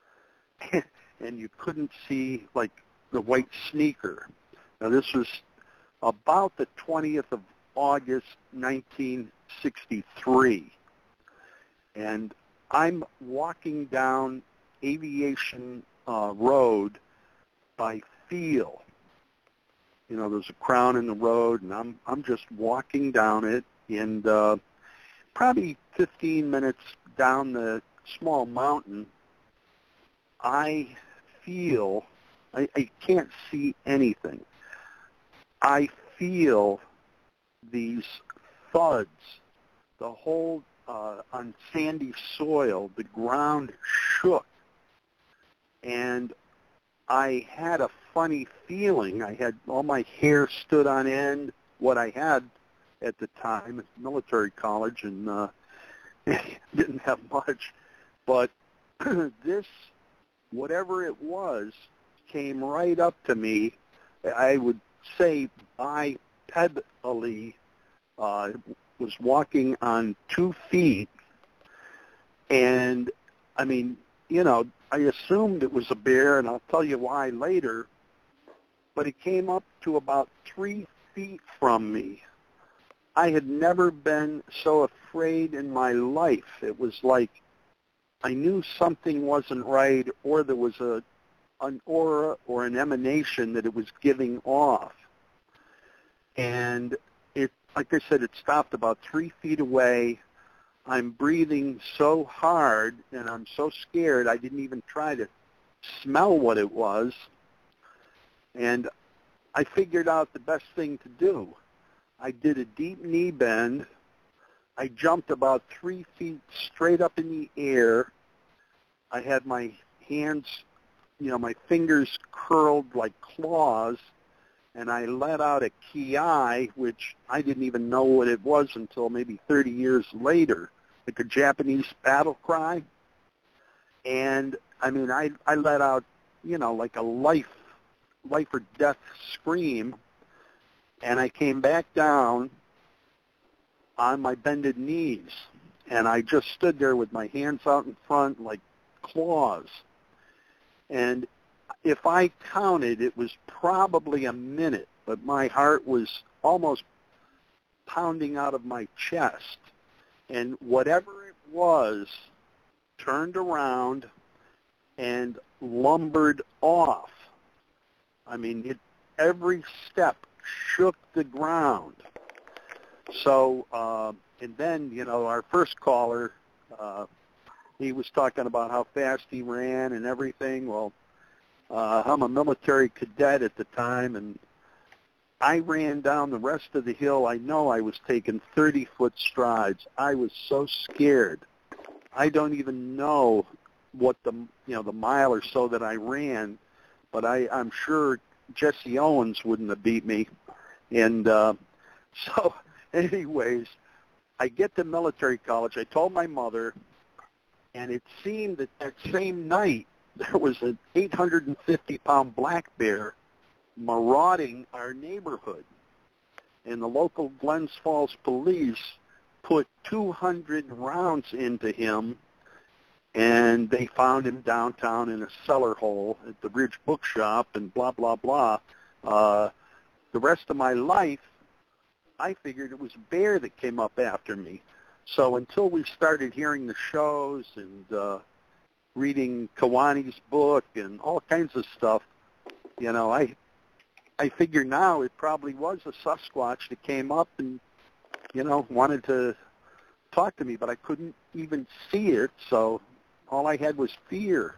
and you couldn't see, like, the white sneaker. Now, this was about the twentieth of August, nineteen sixty-three. And I'm walking down Aviation uh, Road by feel. You know, there's a crown in the road, and I'm I'm just walking down it, and uh, probably fifteen minutes down the small mountain, I feel, I, I can't see anything. I feel these thuds, the whole, uh, on sandy soil, the ground shook, and I had a funny feeling. I had, all my hair stood on end, what I had at the time at military college, and uh, didn't have much, but this, whatever it was, came right up to me. I would say bipedally, uh, was walking on two feet, and I mean, you know, I assumed it was a bear, and I'll tell you why later, but it came up to about three feet from me. I had never been so afraid in my life. It was like I knew something wasn't right, or there was a an aura or an emanation that it was giving off. And it, like I said, it stopped about three feet away. I'm breathing so hard, and I'm so scared, I didn't even try to smell what it was. And I figured out the best thing to do. I did a deep knee bend. I jumped about three feet straight up in the air. I had my hands, you know, my fingers curled like claws, and I let out a ki, which I didn't even know what it was until maybe thirty years later, like a Japanese battle cry. And, I mean, I, I let out, you know, like a life, life or death scream, and I came back down on my bended knees, and I just stood there with my hands out in front like claws. And if I counted, it was probably a minute, but my heart was almost pounding out of my chest. And whatever it was turned around and lumbered off. I mean, it, every step shook the ground. So, uh, and then, you know, our first caller, uh, he was talking about how fast he ran and everything. Well, uh, I'm a military cadet at the time, and I ran down the rest of the hill. I know I was taking thirty-foot strides. I was so scared. I don't even know what the, you know, the mile or so that I ran, but I, I'm sure Jesse Owens wouldn't have beat me. And uh, so, anyways, I get to military college. I told my mother, and it seemed that that same night there was an eight hundred fifty pound black bear marauding our neighborhood. And the local Glens Falls police put two hundred rounds into him, and they found him downtown in a cellar hole at the Ridge Bookshop and blah, blah, blah. Uh, the rest of my life, I figured it was a bear that came up after me. So until we started hearing the shows and uh, reading Kawani's book and all kinds of stuff, you know, I I figure now it probably was a Sasquatch that came up and, you know, wanted to talk to me, but I couldn't even see it, so all I had was fear.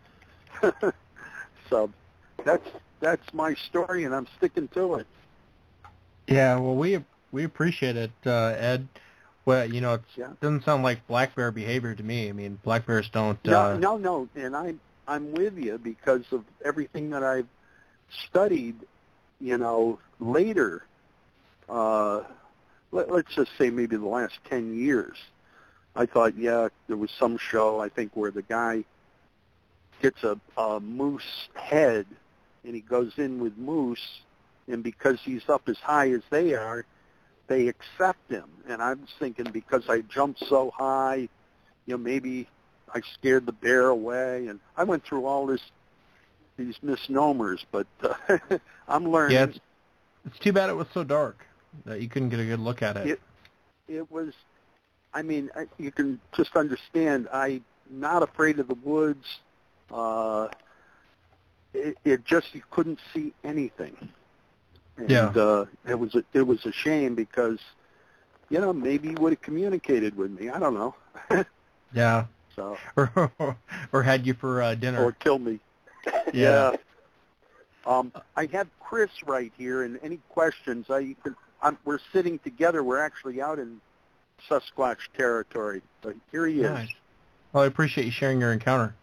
So that's that's my story, and I'm sticking to it. Yeah, well, we we appreciate it, uh, Ed. Well, you know, it Yeah. doesn't sound like black bear behavior to me. I mean, black bears don't... No, uh, no, no, and I'm, I'm with you because of everything that I've studied, you know, later. Uh, let, let's just say maybe the last ten years. I thought, yeah, there was some show, I think, where the guy gets a, a moose head, and he goes in with moose, and because he's up as high as they are, they accept him. And I was thinking because I jumped so high, you know, maybe I scared the bear away. And I went through all this, these misnomers, but uh, I'm learning. Yeah, it's, it's too bad it was so dark that you couldn't get a good look at it. It, it was, I mean, I- you can just understand, I'm not afraid of the woods. Uh, it, it just, you couldn't see anything. And Yeah. uh, it was a, it was a shame because, you know, maybe he would have communicated with me. I don't know. Yeah. So Or, or had you for uh, dinner. or kill me. Yeah. Um, I have Chris right here, and any questions? I I'm, we're sitting together. We're actually out in Sasquatch territory. But here he is. Nice. Well, I appreciate you sharing your encounter.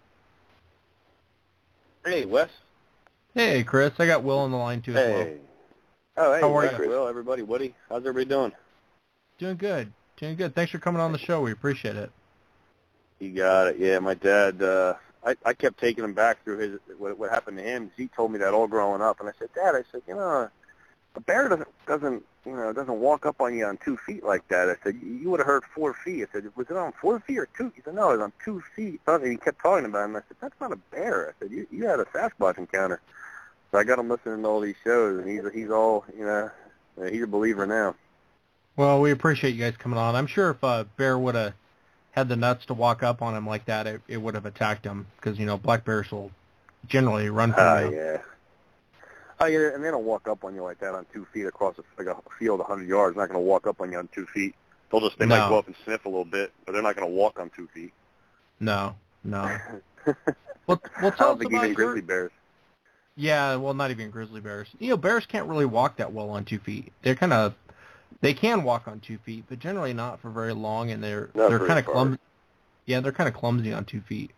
Hey, Wes. Hey, Chris. I got Will on the line, too, as well. Hey. Oh, hey, How are Wes, you, Chris? Will, everybody, Woody. How's everybody doing? Doing good. Doing good. Thanks for coming on the show. We appreciate it. You got it. Yeah, my dad, uh, I, I kept taking him back through his what, what happened to him. He told me that all growing up. And I said, Dad, I said, you know, a bear doesn't, doesn't you know, doesn't walk up on you on two feet like that. I said, you, you would have heard four feet. I said, was it on four feet or two? He said, no, it was on two feet. And he kept talking about it. And I said, that's not a bear. I said, you, you had a Sasquatch encounter. So I got him listening to all these shows, and he's he's all, you know, he's a believer now. Well, we appreciate you guys coming on. I'm sure if a bear would have had the nuts to walk up on him like that, it, it would have attacked him because, you know, black bears will generally run from Oh, you. yeah. Oh, yeah, and they don't walk up on you like that on two feet across a, like a field a hundred yards. They're not going to walk up on you on two feet. They'll just, they No. might go up and sniff a little bit, but they're not going to walk on two feet. No, no. well, well, I tell don't us think about even grizzly your... bears. Yeah, well, not even grizzly bears. You know, bears can't really walk that well on two feet. They're kind of, they can walk on two feet, but generally not for very long, and they're Not they're very kind of far. clumsy. Yeah, they're kind of clumsy on two feet.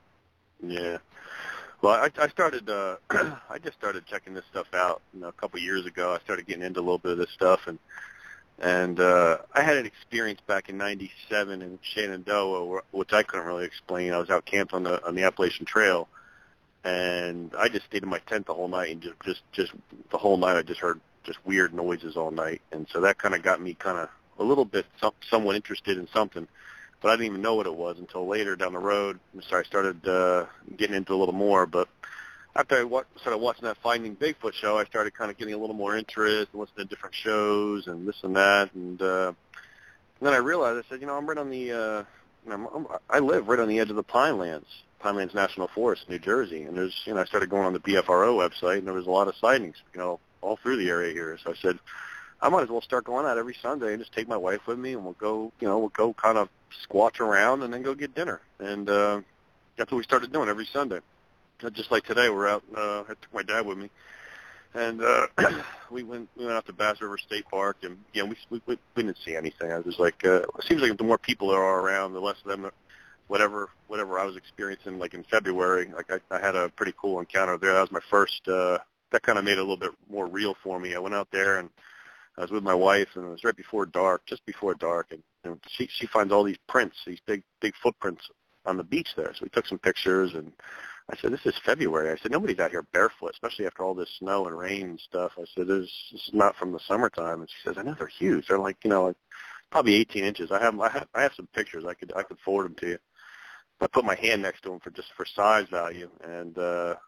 Yeah. Well, I, I started, uh, I just started checking this stuff out, you know, a couple of years ago. I started getting into a little bit of this stuff, and and uh, I had an experience back in ninety-seven in Shenandoah, which I couldn't really explain. I was out camped on the on the Appalachian Trail, and I just stayed in my tent the whole night, and just just, just the whole night I just heard just weird noises all night, and so that kind of got me kind of a little bit some, somewhat interested in something. But I didn't even know what it was until later down the road. So I started uh, getting into a little more. But after I wa- started watching that Finding Bigfoot show, I started kind of getting a little more interest and listening to different shows and this and that. And, uh, and then I realized, I said, you know, I'm right on the, uh, you know, I'm, I live right on the edge of the Pinelands, Pinelands National Forest, New Jersey. And there's, you know, I started going on the B F R O website, and there was a lot of sightings, you know, all through the area here. So I said, I might as well start going out every Sunday and just take my wife with me, and we'll go, you know, we'll go kind of squatch around and then go get dinner. And uh, that's what we started doing every Sunday. Just like today, we're out. Uh, I took my dad with me, and uh, we went we went out to Bass River State Park, and you know, we we, we didn't see anything. I was like, uh, it seems like the more people there are around, the less of them. Whatever whatever I was experiencing, like in February, like I, I had a pretty cool encounter there. That was my first. Uh, that kind of made it a little bit more real for me. I went out there and I was with my wife, and it was right before dark, just before dark, and, and she she finds all these prints, these big big footprints on the beach there. So we took some pictures, and I said, "This is February." I said, "Nobody's out here barefoot, especially after all this snow and rain and stuff." I said, "This, this is not from the summertime." And she says, "I know, they're huge. They're like, you know, like probably eighteen inches." I have I have I have some pictures. I could I could forward them to you. I put my hand next to them for just for size value, and uh,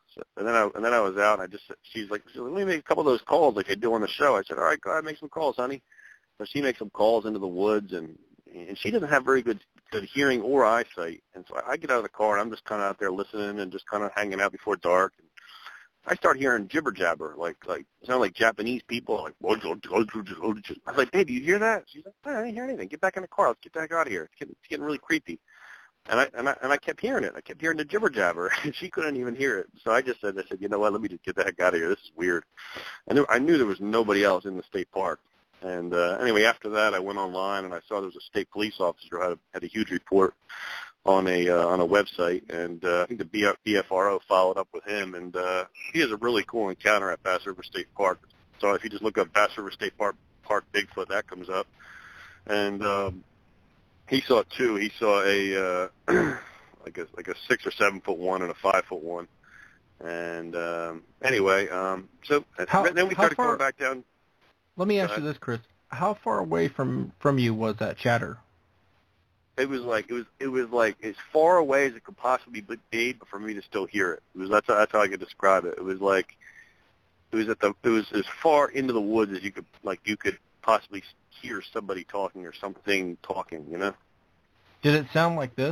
So, and then I and then I was out, and I just she's like, let me make a couple of those calls like I do on the show. I said, all right, go ahead, make some calls, honey. So she makes some calls into the woods, and and she doesn't have very good good hearing or eyesight. And so I get out of the car, and I'm just kind of out there listening and just kind of hanging out before dark. And I start hearing jibber jabber, like like it sounded like Japanese people, like. I was like, hey, do you hear that? She's like, I didn't hear anything. Get back in the car. Let's get back out of here. It's getting, it's getting really creepy. And I and I and I kept hearing it. I kept hearing the jibber jabber, and she couldn't even hear it. So I just said, I said, you know what? Let me just get the heck out of here. This is weird. I knew I knew there was nobody else in the state park. And uh, anyway, after that, I went online and I saw there was a state police officer who had a, had a huge report on a uh, on a website, and uh, I think the B F R O followed up with him, and uh, he has a really cool encounter at Bass River State Park. So if you just look up Bass River State Park Park Bigfoot, that comes up, and um, he saw it too. He saw a uh, like a like a six or seven foot one and a five foot one, and um, anyway, um, so how, then we started far, going back down. Let me ask you this, Chris: how far away from from you was that chatter? It was like it was it was like as far away as it could possibly be, but for me to still hear it. It was that's how, that's how I could describe it. It was like it was at the it was as far into the woods as you could like you could possibly hear somebody talking or something talking. You know? Did it sound like this?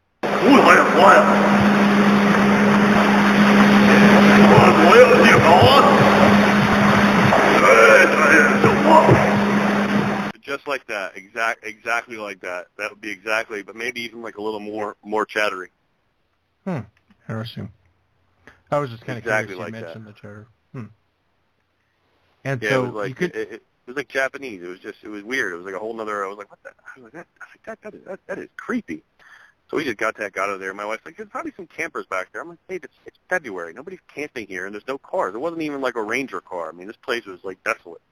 Just like that, exact, exactly like that. That would be exactly, but maybe even like a little more, more chattery. Hmm. Interesting. I was just kind of exactly curious. Like you mentioned that. the chatter. Hmm. And yeah, so it was like you could. It, it, it was like Japanese. It was just, it was weird. It was like a whole nother. I was like, what the? I was like, that, I was like, that, that, is, that, that is creepy. So we just got that out of there. My wife's like, there's probably some campers back there. I'm like, hey, it's, it's February. Nobody's camping here, and there's no cars. There wasn't even like a Ranger car. I mean, this place was like desolate.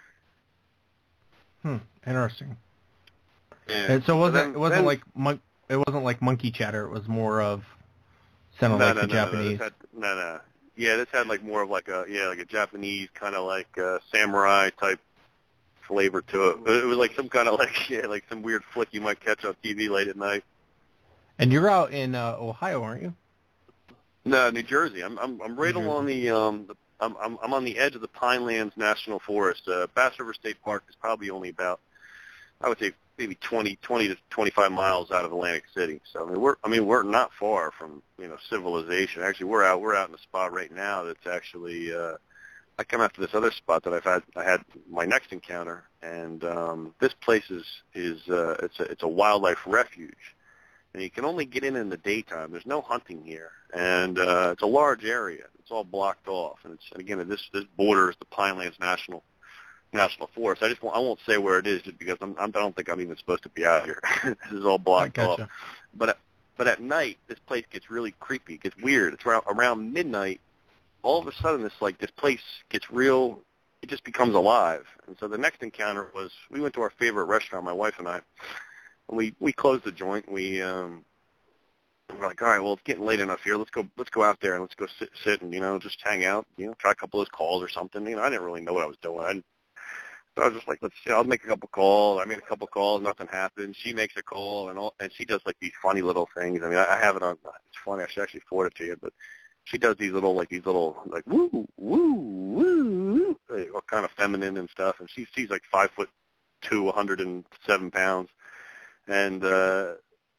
Hmm. Interesting. Yeah. And so it wasn't then, it wasn't then, like mon- it wasn't like monkey chatter. It was more of sounded no, like no, the no, Japanese. No, had, no, no. Yeah, this had like more of like a yeah, like a Japanese kind of like uh, samurai type flavor to it. It was like some kind of like yeah, like some weird flick you might catch on T V late at night. And you're out in uh, Ohio, aren't you? No, New Jersey. I'm I'm I'm right New along the um the, I'm I'm I'm on the edge of the Pinelands National Forest. Uh, Bass River State Park is probably only about I would say maybe twenty, twenty to twenty-five miles out of Atlantic City. So I mean we're I mean we're not far from you know civilization. Actually we're out we're out in a spot right now that's actually uh, I come out to this other spot that I've had I had my next encounter, and um, this place is is uh, it's a it's a wildlife refuge. And you can only get in in the daytime. There's no hunting here, and uh, it's a large area. It's all blocked off, and it's and again this this borders the Pinelands National National Forest. I just won't, I won't say where it is just because I'm, I'm I don't think I'm even supposed to be out here. This is all blocked gotcha. off. But at, but at night this place gets really creepy. It gets weird. It's around around midnight. All of a sudden this like this place gets real. It just becomes alive. And so the next encounter was we went to our favorite restaurant, my wife and I. We we closed the joint. We um, we're like, all right, well, it's getting late enough here. Let's go. Let's go out there and let's go sit, sit and you know just hang out. You know, try a couple of those calls or something. You know, I didn't really know what I was doing. I, so I was just like, let's. You know, I'll make a couple calls. I made a couple calls. Nothing happened. She makes a call and all, and she does like these funny little things. I mean, I, I have it on. It's funny. I should actually forward it to you, but she does these little like these little like woo woo woo, all kind of feminine and stuff. And she she's like five foot two, one hundred and seven pounds. And uh,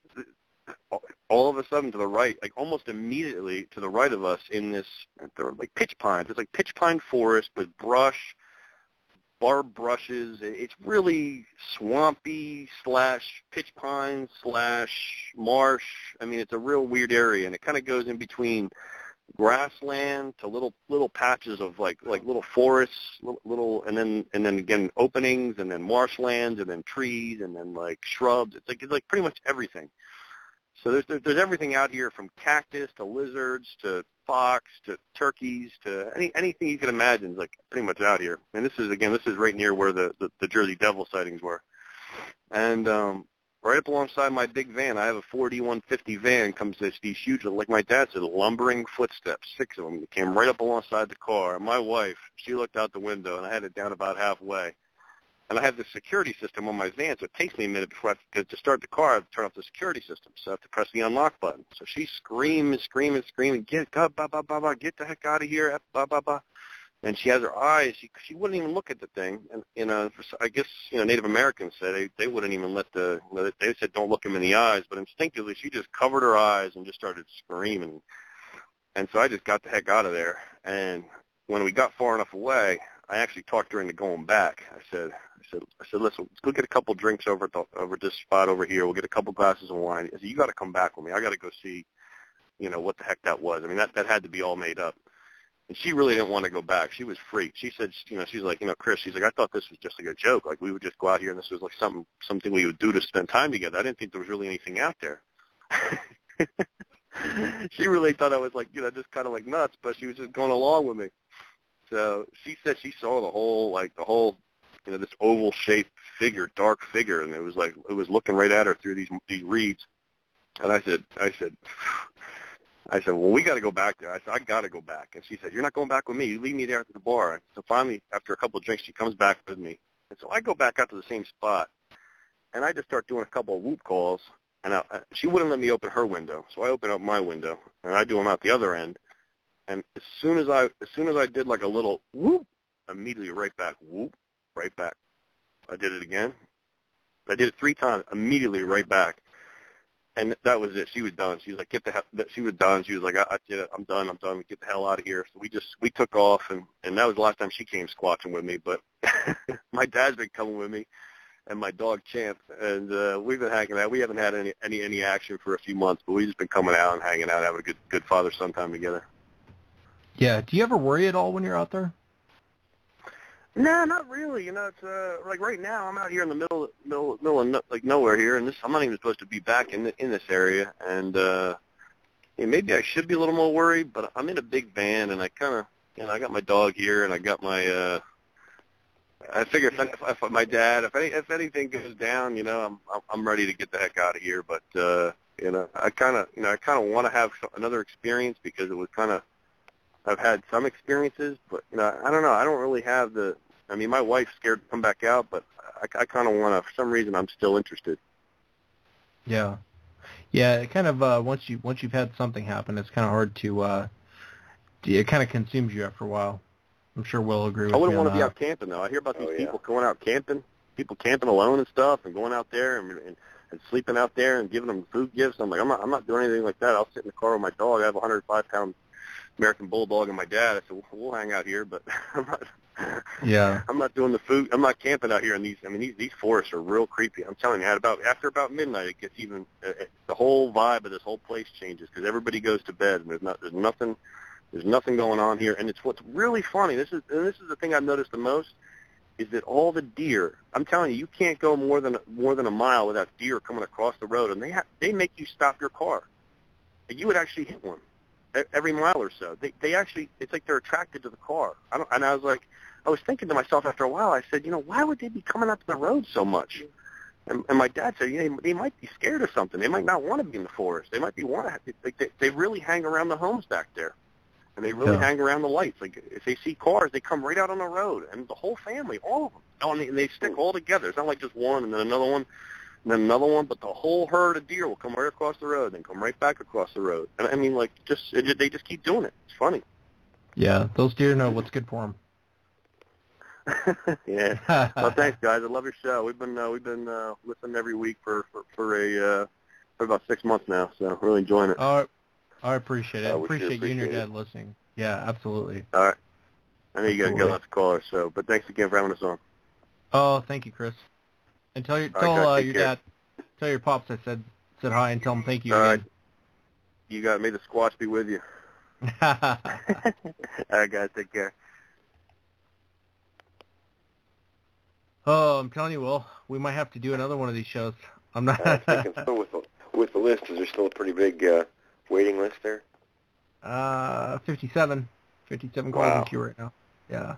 all of a sudden to the right, like almost immediately to the right of us in this, there were like pitch pines. It's like pitch pine forest with brush, barb brushes. It's really swampy slash pitch pine slash marsh. I mean, it's a real weird area, and it kind of goes in between grassland to little little patches of like like little forests, little, little and then and then again openings, and then marshlands, and then trees, and then like shrubs. It's like it's like pretty much everything. So there's there's, there's everything out here from cactus to lizards to fox to turkeys to any anything you can imagine is like pretty much out here. And this is again this is right near where the the, the Jersey Devil sightings were. And um right up alongside my big van, I have a Ford E one fifty van. Comes this these huge, like my dad said, lumbering footsteps, six of them. They came right up alongside the car. And my wife, she looked out the window, and I had it down about halfway. And I have the security system on my van, so it takes me a minute before I have to, to start the car. I have to turn off the security system, so I have to press the unlock button. So she's screaming, screaming, screaming, get, blah, blah, blah, blah, blah, get the heck out of here, blah, blah, blah. And she has her eyes. She she wouldn't even look at the thing. And you know, I guess you know Native Americans said they they wouldn't even let the. You know, they said don't look him in the eyes, but instinctively she just covered her eyes and just started screaming. And so I just got the heck out of there. And when we got far enough away, I actually talked her into going back. I said, I said, I said, listen, let's go get a couple drinks over at the, over this spot over here. We'll get a couple glasses of wine. I said, you got to come back with me. I got to go see, you know, what the heck that was. I mean, that that had to be all made up. And she really didn't want to go back. She was freaked. She said, you know, she's like, you know, Chris, she's like, I thought this was just like a joke. Like we would just go out here and this was like something something we would do to spend time together. I didn't think there was really anything out there. She really thought I was like, you know, just kind of like nuts, but she was just going along with me. So she said she saw the whole, like the whole, you know, this oval-shaped figure, dark figure, and it was like it was looking right at her through these these reeds. And I said, I said, I said, well, we got to go back there. I said, I got to go back. And she said, you're not going back with me. You leave me there at the bar. And so finally, after a couple of drinks, she comes back with me. And so I go back out to the same spot, and I just start doing a couple of whoop calls. And I, she wouldn't let me open her window, so I open up my window, and I do them out the other end. And as soon as I, as soon as I did like a little whoop, immediately right back, whoop, right back. I did it again. I did it three times, immediately right back. And that was it. She was done. She was like, get the hell, she was done. She was like, I, I did it. I'm done. I'm done. Get the hell out of here. So we just, we took off, and, and that was the last time she came squatching with me. But my dad's been coming with me, and my dog Champ, and uh, we've been hanging out. We haven't had any, any, any action for a few months, but we've just been coming out and hanging out, having a good, good father-son time together. Yeah. Do you ever worry at all when you're out there? No, not really. You know, it's uh, like right now I'm out here in the middle, middle, middle of no, like nowhere here, and this I'm not even supposed to be back in the, in this area. And uh, yeah, maybe I should be a little more worried, but I'm in a big van, and I kind of, you know, I got my dog here, and I got my. Uh, I figure if, if, if my dad, if any, if anything goes down, you know, I'm I'm ready to get the heck out of here. But uh, you know, I kind of, you know, I kind of want to have another experience because it was kind of. I've had some experiences, but you know, I don't know. I don't really have the. I mean, my wife's scared to come back out, but I, I kind of want to. For some reason, I'm still interested. Yeah, yeah. It kind of uh, once you once you've had something happen, it's kind of hard to. Uh, it kind of consumes you after a while. I'm sure Will agree with I me wouldn't on want to be that. out camping though. I hear about these Oh, yeah. people going out camping, people camping alone and stuff, and going out there and, and and sleeping out there and giving them food gifts. I'm like, I'm not, I'm not doing anything like that. I'll sit in the car with my dog. I have a one hundred five pound American Bulldog and my dad. I said, we'll, we'll hang out here, but I'm not. Yeah. I'm not doing the food. I'm not camping out here in these. I mean, these these forests are real creepy. I'm telling you, at about after about midnight, it gets even. Uh, the whole vibe of this whole place changes because everybody goes to bed and there's not. There's nothing. There's nothing going on here, and it's what's really funny. This is and this is the thing I've noticed the most is that all the deer. I'm telling you, you can't go more than more than a mile without deer coming across the road, and they ha- they make you stop your car. And you would actually hit one every mile or so. They they actually, it's like they're attracted to the car. I don't, and I was like, I was thinking to myself after a while, I said, you know, why would they be coming up to the road so much? And, and my dad said, you know, they might be scared of something. They might not want to be in the forest. They might be want to. Like they, they really hang around the homes back there, and they really Yeah. hang around the lights. Like if they see cars, they come right out on the road, and the whole family, all of them. Oh, and they, and they stick all together. It's not like just one and then another one. And then another one, but the whole herd of deer will come right across the road, then come right back across the road. And I mean, like, just it, they just keep doing it. It's funny. Yeah, those deer know what's good for them. Yeah. Well, thanks, guys. I love your show. We've been uh, we've been uh, listening every week for for, for a uh, for about six months now, so really enjoying it. Oh, I appreciate it. Uh, we sure appreciate you and your appreciate dad listening. Yeah, absolutely. All right. I know you got to Absolutely. go lots of callers, so but thanks again for having us on. Oh, thank you, Chris. And tell your All tell right, guys, uh, take your care. dad, tell your pops I said said hi and tell him thank you All right. again. You got may the Squatch be with you. All right, guys. Take care. Oh, I'm telling you, Will, we might have to do another one of these shows. I'm not. I was thinking so with the, with the list, is there still a pretty big uh, waiting list there? uh, fifty-seven, fifty-seven calls Wow. in queue right now. Yeah.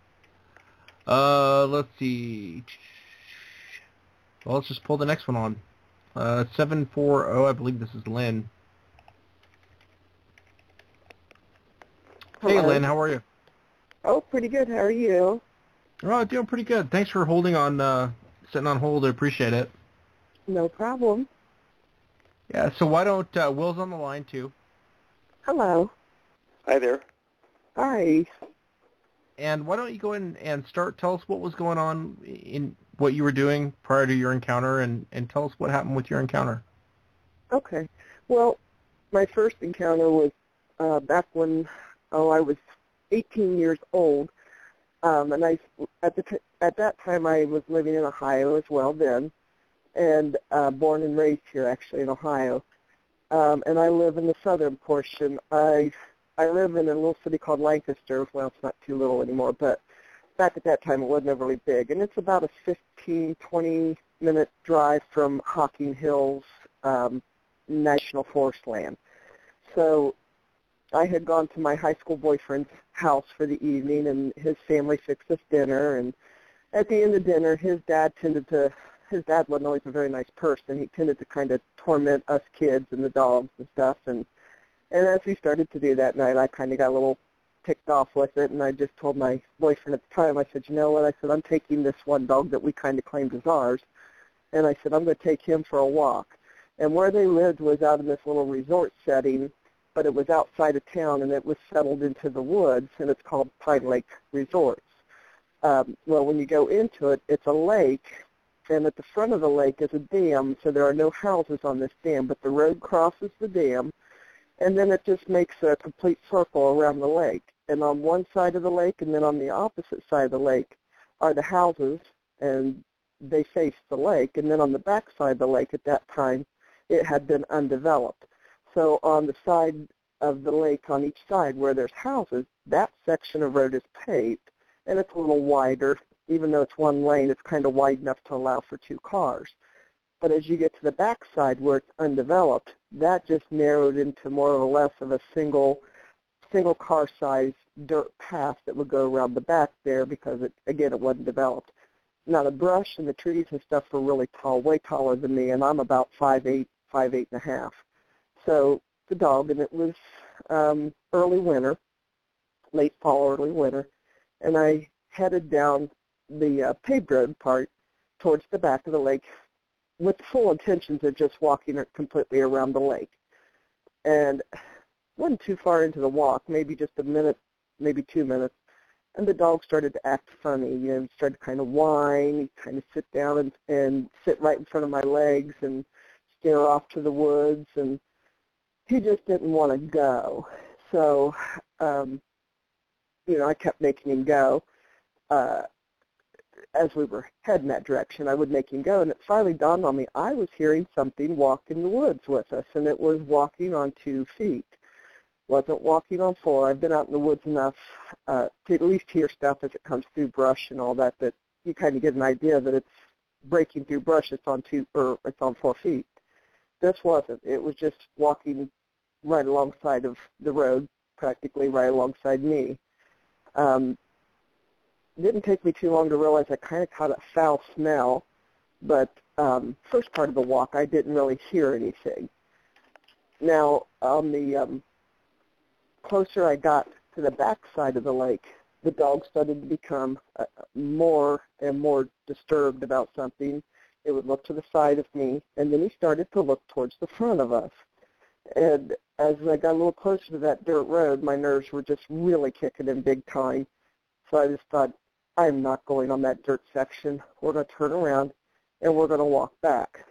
Uh, let's see. Well, let's just pull the next one on. Uh, seven four zero. I believe this is Lynn. Hey, Hello. Lynn, how are you? Oh, pretty good. How are you? Oh, doing pretty good. Thanks for holding on, uh, sitting on hold. I appreciate it. No problem. Yeah, so why don't, uh, Will's on the line too. Hello. Hi there. Hi. And why don't you go in and start, tell us what was going on in what you were doing prior to your encounter, and, and tell us what happened with your encounter. Okay. Well, my first encounter was uh, back when, oh, I was eighteen years old. Um, and I, at, the t- at that time, I was living in Ohio as well then, and uh, born and raised here, actually, in Ohio. Um, and I live in the southern portion. I I live in a little city called Lancaster. Well, it's not too little anymore, but back at that time it wasn't really big. And it's about a fifteen, twenty-minute drive from Hocking Hills um, National Forest Land. So I had gone to my high school boyfriend's house for the evening, and his family fixed us dinner. And at the end of dinner, his dad tended to, his dad wasn't always a very nice person. He tended to kind of torment us kids and the dogs and stuff. And And as we started to do that night, I kind of got a little ticked off with it, and I just told my boyfriend at the time, I said, you know what, I said, I'm taking this one dog that we kind of claimed as ours, and I said, I'm going to take him for a walk. And where they lived was out in this little resort setting, but it was outside of town, and it was settled into the woods, and it's called Pine Lake Resorts. Um, well, when you go into it, it's a lake, and at the front of the lake is a dam, so there are no houses on this dam, but the road crosses the dam, and then it just makes a complete circle around the lake. And on one side of the lake and then on the opposite side of the lake are the houses, and they face the lake. And then on the back side of the lake at that time, it had been undeveloped. So on the side of the lake on each side where there's houses, that section of road is paved, and it's a little wider. Even though it's one lane, it's kind of wide enough to allow for two cars. But as you get to the back side where it's undeveloped, that just narrowed into more or less of a single single car size dirt path that would go around the back there because, it, again, it wasn't developed. Now, the brush and the trees and stuff were really tall, way taller than me, and I'm about five eight, five eight and a half. So the dog, and it was um, early winter, late fall, early winter, and I headed down the uh, paved road part towards the back of the lake with full intentions of just walking completely around the lake. And wasn't too far into the walk, maybe just a minute, maybe two minutes, and the dog started to act funny. You know, he started to kind of whine, he'd kind of sit down and, and sit right in front of my legs and stare off to the woods, and he just didn't want to go. So, um, you know, I kept making him go. Uh, as we were heading that direction, I would make him go, and it finally dawned on me I was hearing something walk in the woods with us, and it was walking on two feet. Wasn't walking on four. I've been out in the woods enough uh, to at least hear stuff as it comes through brush and all that, that you kind of get an idea that it's breaking through brush. It's on two, or it's on four feet. This wasn't. It was just walking right alongside of the road, practically right alongside me. Um, It didn't take me too long to realize I kind of caught a foul smell, but um, first part of the walk I didn't really hear anything. Now, on the um, closer I got to the back side of the lake, the dog started to become uh, more and more disturbed about something. It would look to the side of me, and then he started to look towards the front of us. And as I got a little closer to that dirt road, my nerves were just really kicking in big time. So I just thought, I'm not going on that dirt section. We're going to turn around, and we're going to walk back.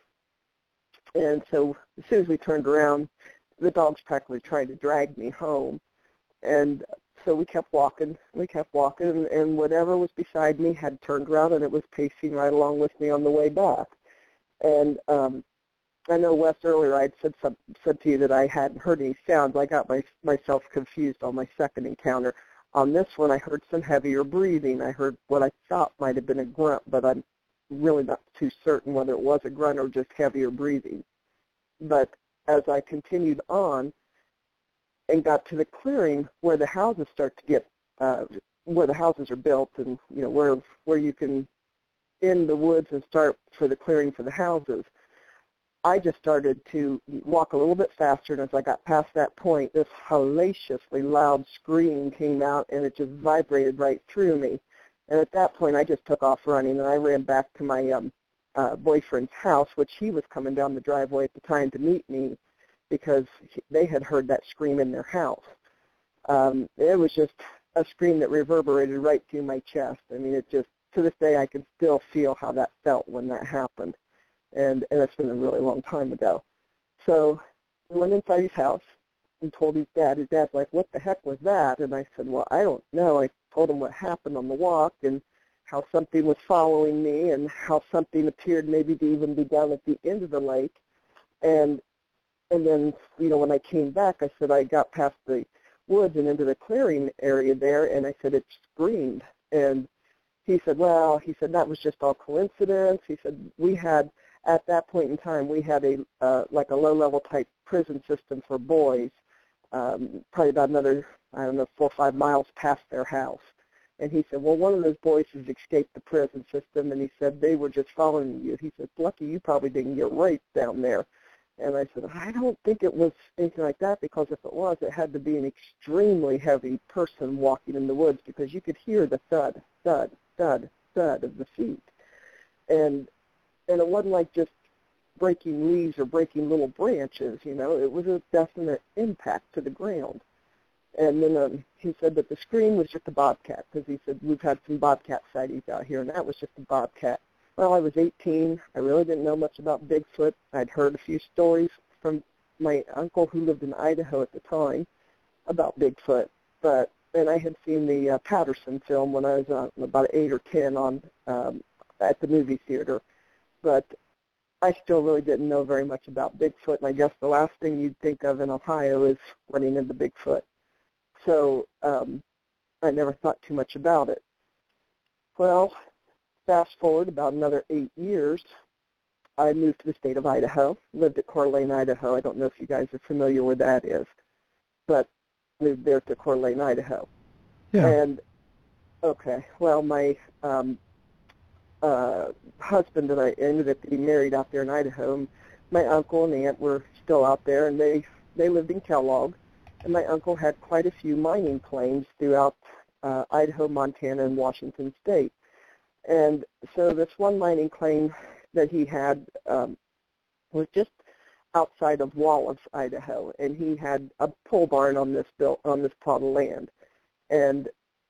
And so as soon as we turned around, the dog's practically trying to drag me home. And so we kept walking. We kept walking, and, and whatever was beside me had turned around, and it was pacing right along with me on the way back. And um, I know, Wes, earlier I had said, some, said to you that I hadn't heard any sounds. I got my, myself confused on my second encounter. On this one, I heard some heavier breathing. I heard what I thought might have been a grunt, but I'm really not too certain whether it was a grunt or just heavier breathing. But as I continued on and got to the clearing where the houses start to get, uh, where the houses are built, and you know where where you can end the woods and start for the clearing for the houses, I just started to walk a little bit faster, and as I got past that point, this hellaciously loud scream came out, and it just vibrated right through me. And at that point, I just took off running, and I ran back to my um, uh, boyfriend's house, which he was coming down the driveway at the time to meet me because he, they had heard that scream in their house. Um, it was just a scream that reverberated right through my chest. I mean, it just, to this day, I can still feel how that felt when that happened. And, and it's been a really long time ago. So we went inside his house and told his dad. His dad's like, what the heck was that? And I said, well, I don't know. I told him what happened on the walk and how something was following me and how something appeared maybe to even be down at the end of the lake. And and then, you know, when I came back, I said I got past the woods and into the clearing area there, and I said it screamed. And he said, well, he said that was just all coincidence. He said we had, at that point in time, we had a uh, like a low-level type prison system for boys, um, probably about another, I don't know, four or five miles past their house. And he said, well, one of those boys has escaped the prison system, and he said they were just following you. He said, lucky you probably didn't get raped down there. And I said, I don't think it was anything like that, because if it was, it had to be an extremely heavy person walking in the woods, because you could hear the thud, thud, thud, thud of the feet. And and it wasn't like just breaking leaves or breaking little branches, you know. It was a definite impact to the ground. And then um, he said that the scream was just a bobcat, because he said we've had some bobcat sightings out here, and that was just a bobcat. Well, I was eighteen. I really didn't know much about Bigfoot. I'd heard a few stories from my uncle who lived in Idaho at the time about Bigfoot, but and I had seen the uh, Patterson film when I was uh, about eight or ten on um, at the movie theater, but I still really didn't know very much about Bigfoot, and I guess the last thing you'd think of in Ohio is running into Bigfoot. So um, I never thought too much about it. Well, fast forward about another eight years, I moved to the state of Idaho, lived at Coeur d'Alene, Idaho. I don't know if you guys are familiar where that is, but moved there to Coeur d'Alene, Idaho. Yeah. And, okay, well, my um, uh, husband and I ended up getting married out there in Idaho. My uncle and aunt were still out there, and they, they lived in Kellogg. And my uncle had quite a few mining claims throughout uh, Idaho, Montana, and Washington State. And so this one mining claim that he had um, was just outside of Wallace, Idaho, and he had a pole barn on this built on this plot of land, and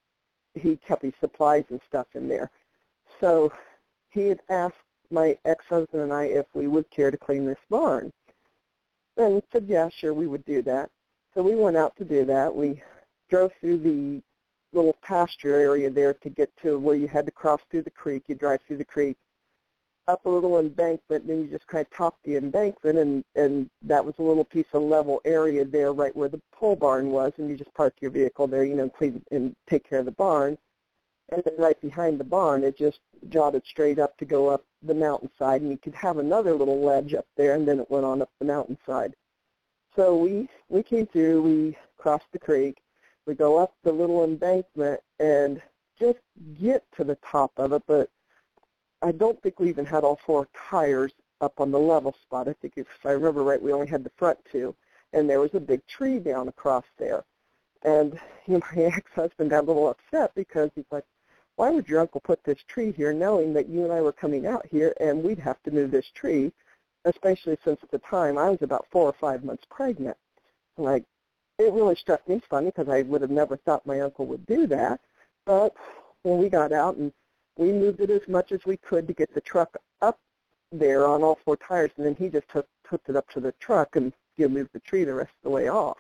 he kept his supplies and stuff in there. So he had asked my ex-husband and I if we would care to clean this barn, and we said, yeah, sure, we would do that. So we went out to do that. We drove through the little pasture area there to get to where you had to cross through the creek. You drive through the creek, up a little embankment, then you just kind of top the embankment, and, and that was a little piece of level area there right where the pole barn was, and you just park your vehicle there, you know, clean and take care of the barn. And then right behind the barn, it just jotted straight up to go up the mountainside, and you could have another little ledge up there, and then it went on up the mountainside. So we, we came through, we crossed the creek, we go up the little embankment and just get to the top of it, but I don't think we even had all four tires up on the level spot. I think if I remember right, we only had the front two, and there was a big tree down across there. And you know, my ex-husband got a little upset because he's like, why would your uncle put this tree here knowing that you and I were coming out here and we'd have to move this tree, especially since at the time I was about four or five months pregnant. Like, it really struck me funny because I would have never thought my uncle would do that. But when we got out and we moved it as much as we could to get the truck up there on all four tires, and then he just took, hooked it up to the truck and you know, moved the tree the rest of the way off.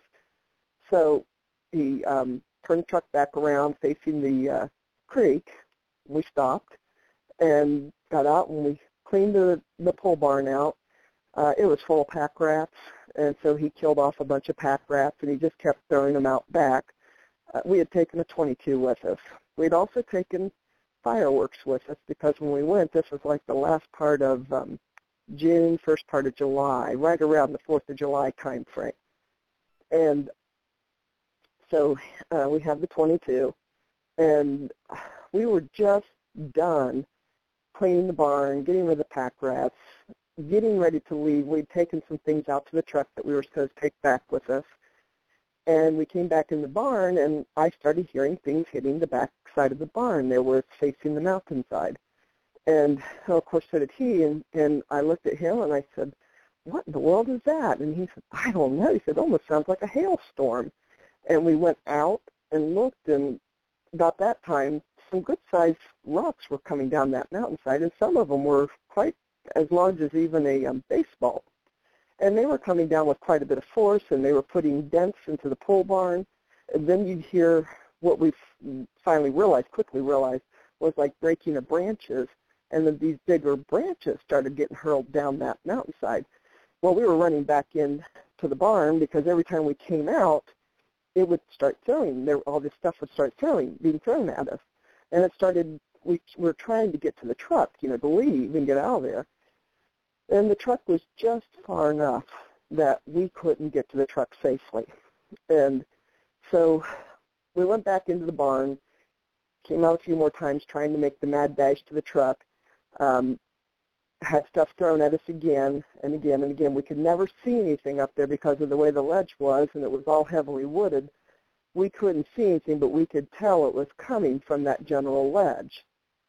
So he um, turned the truck back around facing the uh, creek. We stopped and got out, and we cleaned the, the pole barn out. Uh, it was full of pack rats, and so he killed off a bunch of pack rats, and he just kept throwing them out back. Uh, we had taken a twenty-two with us. We'd also taken fireworks with us because when we went, this was like the last part of um, June, first part of July, right around the fourth of July time frame. And so uh, we had the twenty-two, and we were just done cleaning the barn, getting rid of the pack rats, getting ready to leave. We'd taken some things out to the truck that we were supposed to take back with us. And we came back in the barn, and I started hearing things hitting the back side of the barn. They were facing the mountainside. And, so of course, so did he. And, and I looked at him, and I said, what in the world is that? And he said, I don't know. He said, it almost sounds like a hailstorm. And we went out and looked, and about that time, some good-sized rocks were coming down that mountainside, and some of them were quite as large as even a um, baseball. And they were coming down with quite a bit of force, and they were putting dents into the pole barn. And then you'd hear what we finally realized, quickly realized, was like breaking of branches. And then these bigger branches started getting hurled down that mountainside. Well, we were running back in to the barn because every time we came out, it would start throwing. There, all this stuff would start throwing, being thrown at us. And it started, we were trying to get to the truck, you know, to leave and get out of there. And the truck was just far enough that we couldn't get to the truck safely. And so we went back into the barn, came out a few more times trying to make the mad dash to the truck, um, had stuff thrown at us again and again and again. We could never see anything up there because of the way the ledge was, and it was all heavily wooded. We couldn't see anything, but we could tell it was coming from that general ledge.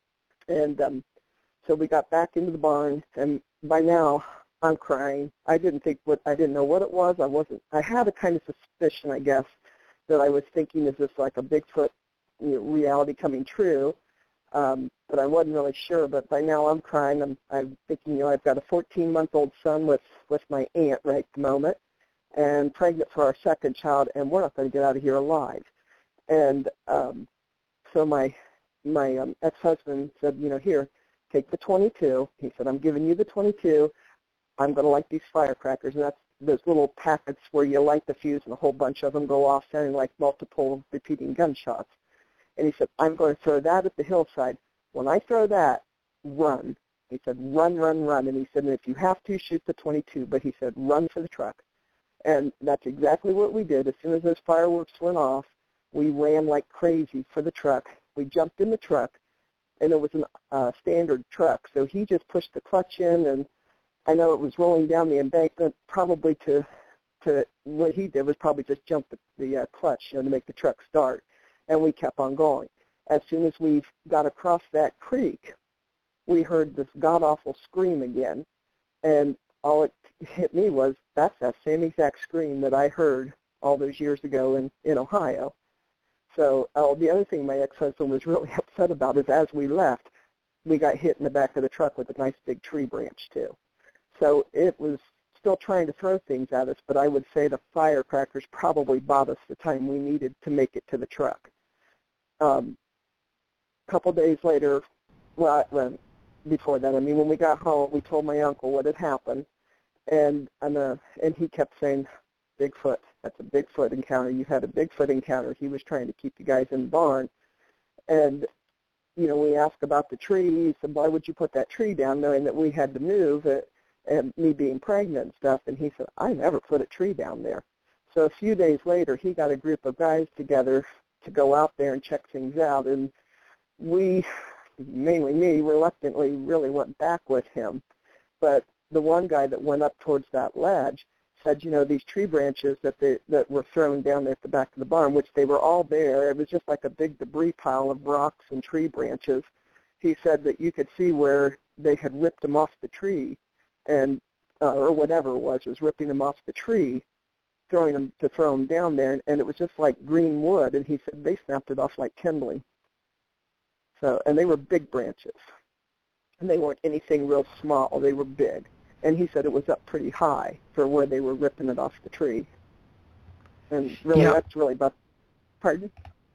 And um, so we got back into the barn, and by now I'm crying. I didn't think what I didn't know what it was. I wasn't. I had a kind of suspicion, I guess, that I was thinking, is this like a Bigfoot, you know, reality coming true? Um, but I wasn't really sure. But by now I'm crying. I'm, I'm thinking, you know, I've got a fourteen-month-old son with with my aunt right at the moment, and pregnant for our second child, and we're not going to get out of here alive. And um, so my my um, ex-husband said, you know, here, take the twenty-two. He said, I'm giving you the twenty-two. I'm going to light these firecrackers. And that's those little packets where you light the fuse and a whole bunch of them go off sounding like multiple repeating gunshots. And he said, I'm going to throw that at the hillside. When I throw that, run. He said, run, run, run. And he said, and if you have to, shoot the twenty-two. But he said, run for the truck. And that's exactly what we did. As soon as those fireworks went off, we ran like crazy for the truck. We jumped in the truck, and it was a uh, standard truck. So he just pushed the clutch in, and I know it was rolling down the embankment. Probably to, to what he did was probably just jump the, the uh, clutch, you know, to make the truck start. And we kept on going. As soon as we got across that creek, we heard this god-awful scream again, and all it hit me was, that's that same exact scream that I heard all those years ago in, in Ohio. So uh, the other thing my ex-husband was really upset about is as we left, we got hit in the back of the truck with a nice big tree branch too. So it was still trying to throw things at us, but I would say the firecrackers probably bought us the time we needed to make it to the truck. Um, a couple days later, well, well, before that, I mean, when we got home, we told my uncle what had happened, and and, uh, and he kept saying, Bigfoot, that's a Bigfoot encounter. You had a Bigfoot encounter. He was trying to keep you guys in the barn. And, you know, we asked about the tree. He said, why would you put that tree down knowing that we had to move it, and me being pregnant and stuff? And he said, I never put a tree down there. So a few days later, he got a group of guys together to go out there and check things out. And we, mainly me, reluctantly really went back with him. But the one guy that went up towards that ledge said, you know, these tree branches that they, that were thrown down there at the back of the barn, which they were all there, it was just like a big debris pile of rocks and tree branches. He said that you could see where they had ripped them off the tree, and uh, or whatever it was, was ripping them off the tree, throwing them to throw them down there, and, and it was just like green wood. And he said they snapped it off like kindling. So, and they were big branches, and they weren't anything real small. They were big. And he said it was up pretty high for where they were ripping it off the tree. And really, yeah. That's really about, pardon?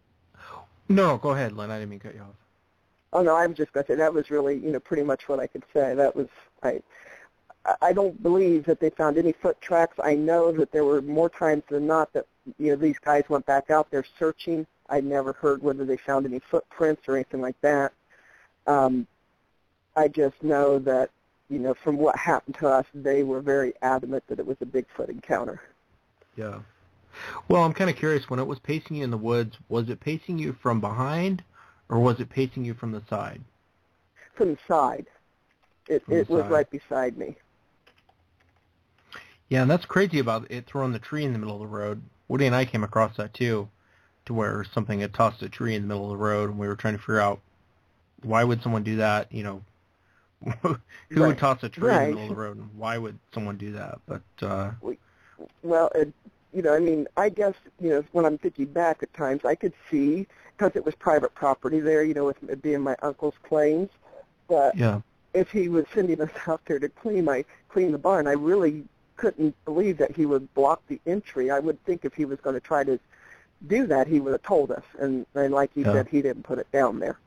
No, go ahead, Len. I didn't mean to cut you off. Oh, no, I was just going to say that was really, you know, pretty much what I could say. That was, I, I don't believe that they found any foot tracks. I know that there were more times than not that, you know, these guys went back out there searching. I never heard whether they found any footprints or anything like that. Um, I just know that, you know, from what happened to us, they were very adamant that it was a Bigfoot encounter. Yeah. Well, I'm kind of curious, when it was pacing you in the woods, was it pacing you from behind, or was it pacing you from the side? From the side. It, from it the was side. right beside me. Yeah, and that's crazy about it throwing the tree in the middle of the road. Woody and I came across that too, to where something had tossed a tree in the middle of the road, and we were trying to figure out why would someone do that. You know, who Right. would toss a tree Right. in the middle of the road, and why would someone do that? But uh, Well, it, you know, I mean, I guess, you know, when I'm thinking back at times, I could see, because it was private property there, you know, with it being my uncle's claims, but yeah, if he was sending us out there to clean my clean the barn, I really couldn't believe that he would block the entry. I would think if he was going to try to do that, he would have told us, and, and like you Yeah. said, he didn't put it down there.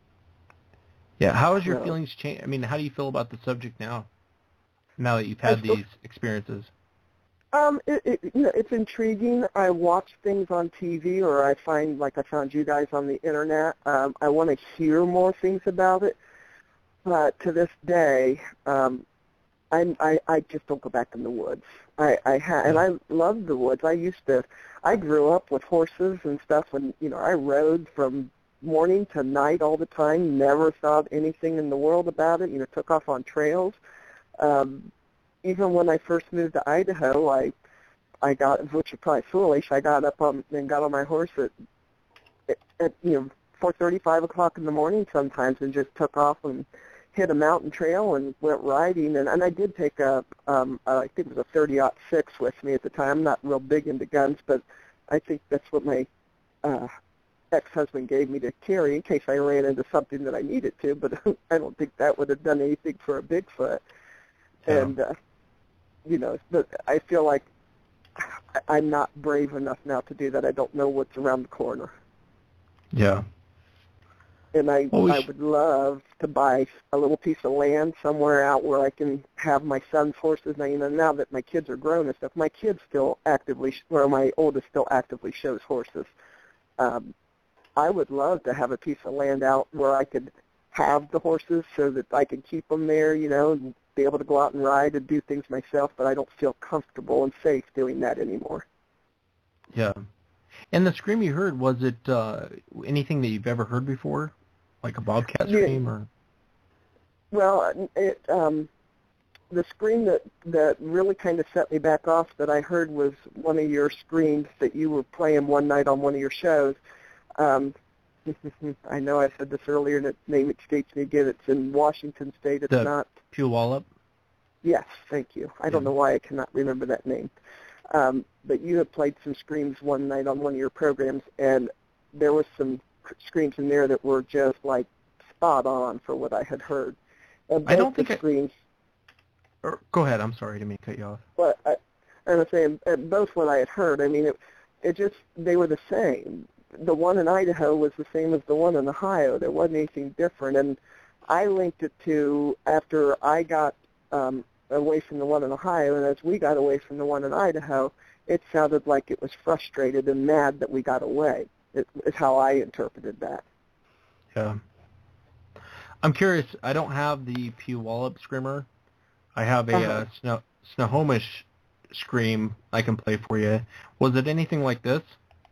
yeah. How has your So- feelings changed? I mean, how do you feel about the subject now? Now that you've had I feel- these experiences. Um, it, it, you know, it's intriguing. I watch things on T V, or I find, like I found you guys on the internet. Um, I want to hear more things about it, but to this day, um, I, I I just don't go back in the woods. I I ha- and I love the woods. I used to. I grew up with horses and stuff, and you know, I rode from morning to night all the time. Never thought anything in the world about it. You know, took off on trails. Um, Even when I first moved to Idaho, I I got, which is probably foolish, I got up on and got on my horse at, at, at you know four thirty, five o'clock in the morning sometimes, and just took off and hit a mountain trail and went riding. And, and I did take a, um, a, I think it was a thirty aught six with me at the time. I'm not real big into guns, but I think that's what my uh, ex-husband gave me to carry in case I ran into something that I needed to. But I don't think that would have done anything for a Bigfoot. Yeah. And uh, you know, but I feel like I'm not brave enough now to do that. I don't know what's around the corner. Yeah. And I Well, we I sh- would love to buy a little piece of land somewhere out where I can have my son's horses. Now, you know, now that my kids are grown and stuff, my kids still actively, sh- or my oldest still actively shows horses. Um, I would love to have a piece of land out where I could have the horses so that I could keep them there, you know, and be able to go out and ride and do things myself, but I don't feel comfortable and safe doing that anymore. Yeah. And the scream you heard, was it uh, anything that you've ever heard before? Like a bobcat Yeah. scream? Or Well, it, um, the scream that, that really kind of set me back off that I heard was one of your screams that you were playing one night on one of your shows. Um, I know I said this earlier, and its name escapes me again. It's in Washington State. It's the not... Puyallup? Yes, thank you. I don't know why I cannot remember that name. Um, but you had played some screams one night on one of your programs, and there was some screams in there that were just like spot on for what I had heard. And I don't both the think I- screams. Or, go ahead. I'm sorry to me cut you off. But I, I was saying, uh, both what I had heard. I mean, it, it just they were the same. The one in Idaho was the same as the one in Ohio. There wasn't anything different, and I linked it to after I got um, away from the one in Ohio, and as we got away from the one in Idaho, it sounded like it was frustrated and mad that we got away. It, is how I interpreted that. Yeah. I'm curious. I don't have the Puyallup screamer. I have a Uh-huh. uh, Snow- Snohomish scream I can play for you. Was it anything like this?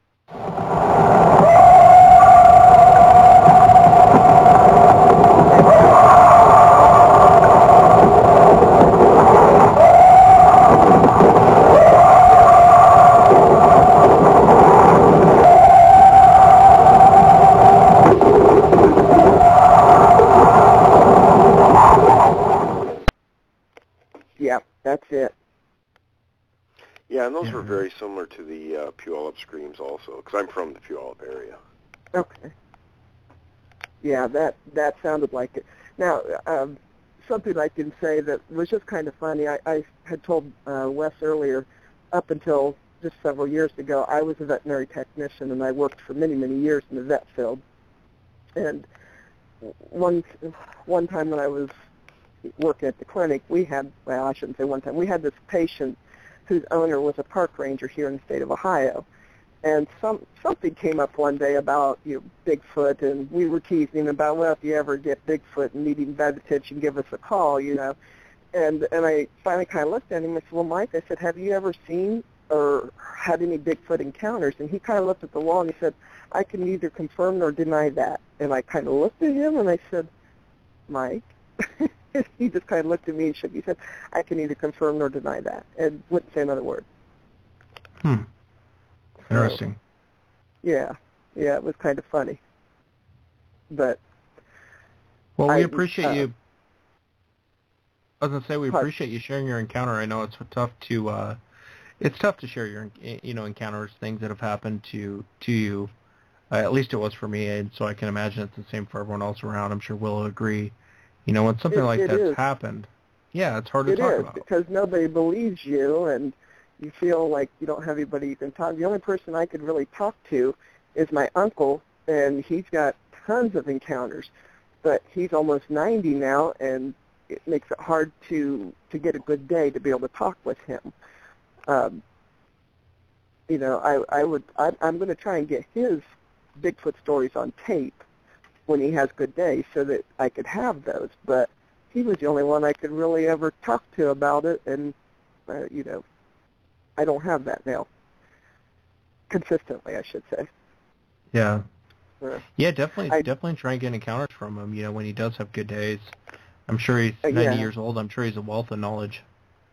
Yeah, that's it. Yeah, and those Yeah. were very similar to the uh, Puyallup screams also, because I'm from the Puyallup area. Okay. Yeah, that that sounded like it. Now, um, something I can say that was just kind of funny. I, I had told uh, Wes earlier, up until just several years ago, I was a veterinary technician, and I worked for many, many years in the vet field. And one one time when I was working at the clinic, we had, well, I shouldn't say one time, we had this patient whose owner was a park ranger here in the state of Ohio. And some something came up one day about, you know, Bigfoot, and we were teasing him about, well, if you ever get Bigfoot and needing vet attention, give us a call, you know. And and I finally kind of looked at him and I said, well, Mike, I said, have you ever seen or had any Bigfoot encounters? And he kind of looked at the wall and he said, I can neither confirm nor deny that. And I kind of looked at him and I said, Mike? He just kind of looked at me and shook. He said, I can neither confirm nor deny that, and wouldn't say another word. Hmm. Interesting. So, yeah, yeah, it was kind of funny. But well, we I, appreciate uh, you. I was gonna say we What? appreciate you sharing your encounter. I know it's tough to uh, it's tough to share your you know encounters, things that have happened to to you. Uh, at least it was for me, and so I can imagine it's the same for everyone else around. I'm sure Will will agree. You know, when something It- like it that's is. happened, yeah, it's hard to It talk is, about. because nobody believes you, and you feel like you don't have anybody you can talk. The only person I could really talk to is my uncle, and he's got tons of encounters, but he's almost ninety now, and it makes it hard to to get a good day to be able to talk with him. Um, you know, I I would I, I'm going to try and get his Bigfoot stories on tape when he has good days, so that I could have those. But he was the only one I could really ever talk to about it, and uh, you know, I don't have that now. Consistently, I should say. Yeah. Uh, Yeah, definitely, I- definitely try and get encounters from him. You know, when he does have good days. I'm sure he's Uh, ninety yeah. years old. I'm sure he's a wealth of knowledge.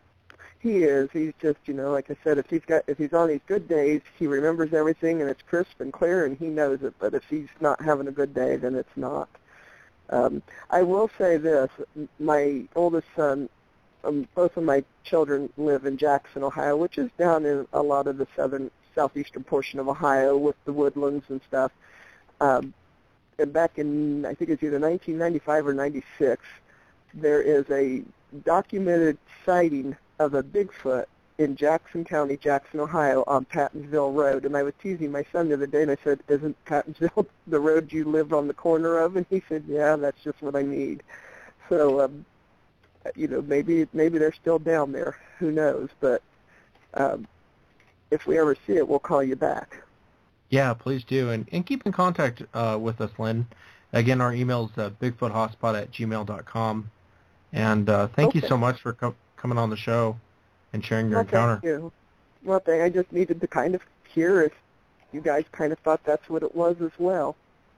He is. He's just, you know, like I said, if he's got, if he's on his good days, he remembers everything and it's crisp and clear and he knows it. But if he's not having a good day, then it's not. Um, I will say this: my oldest son, um, both of my children live in Jackson, Ohio, which is down in a lot of the southern, southeastern portion of Ohio with the woodlands and stuff. Um, and back in, I think it's either nineteen ninety-five or ninety-six, there is a documented sighting of a Bigfoot in Jackson County, Jackson, Ohio, on Pattonsville Road. And I was teasing my son the other day, and I said, isn't Pattonsville the road you live on the corner of? And he said, yeah, that's just what I need. So, um, you know, maybe maybe they're still down there. Who knows? But um, if we ever see it, we'll call you back. Yeah, please do. And, and keep in contact uh, with us, Lynn. Again, our email is uh, bigfoot hotspot at gmail dot com. And uh, thank Okay. you so much for co- coming on the show and sharing your Well, encounter. thank you. Well, thank, I just needed to kind of hear if you guys kind of thought that's what it was as well.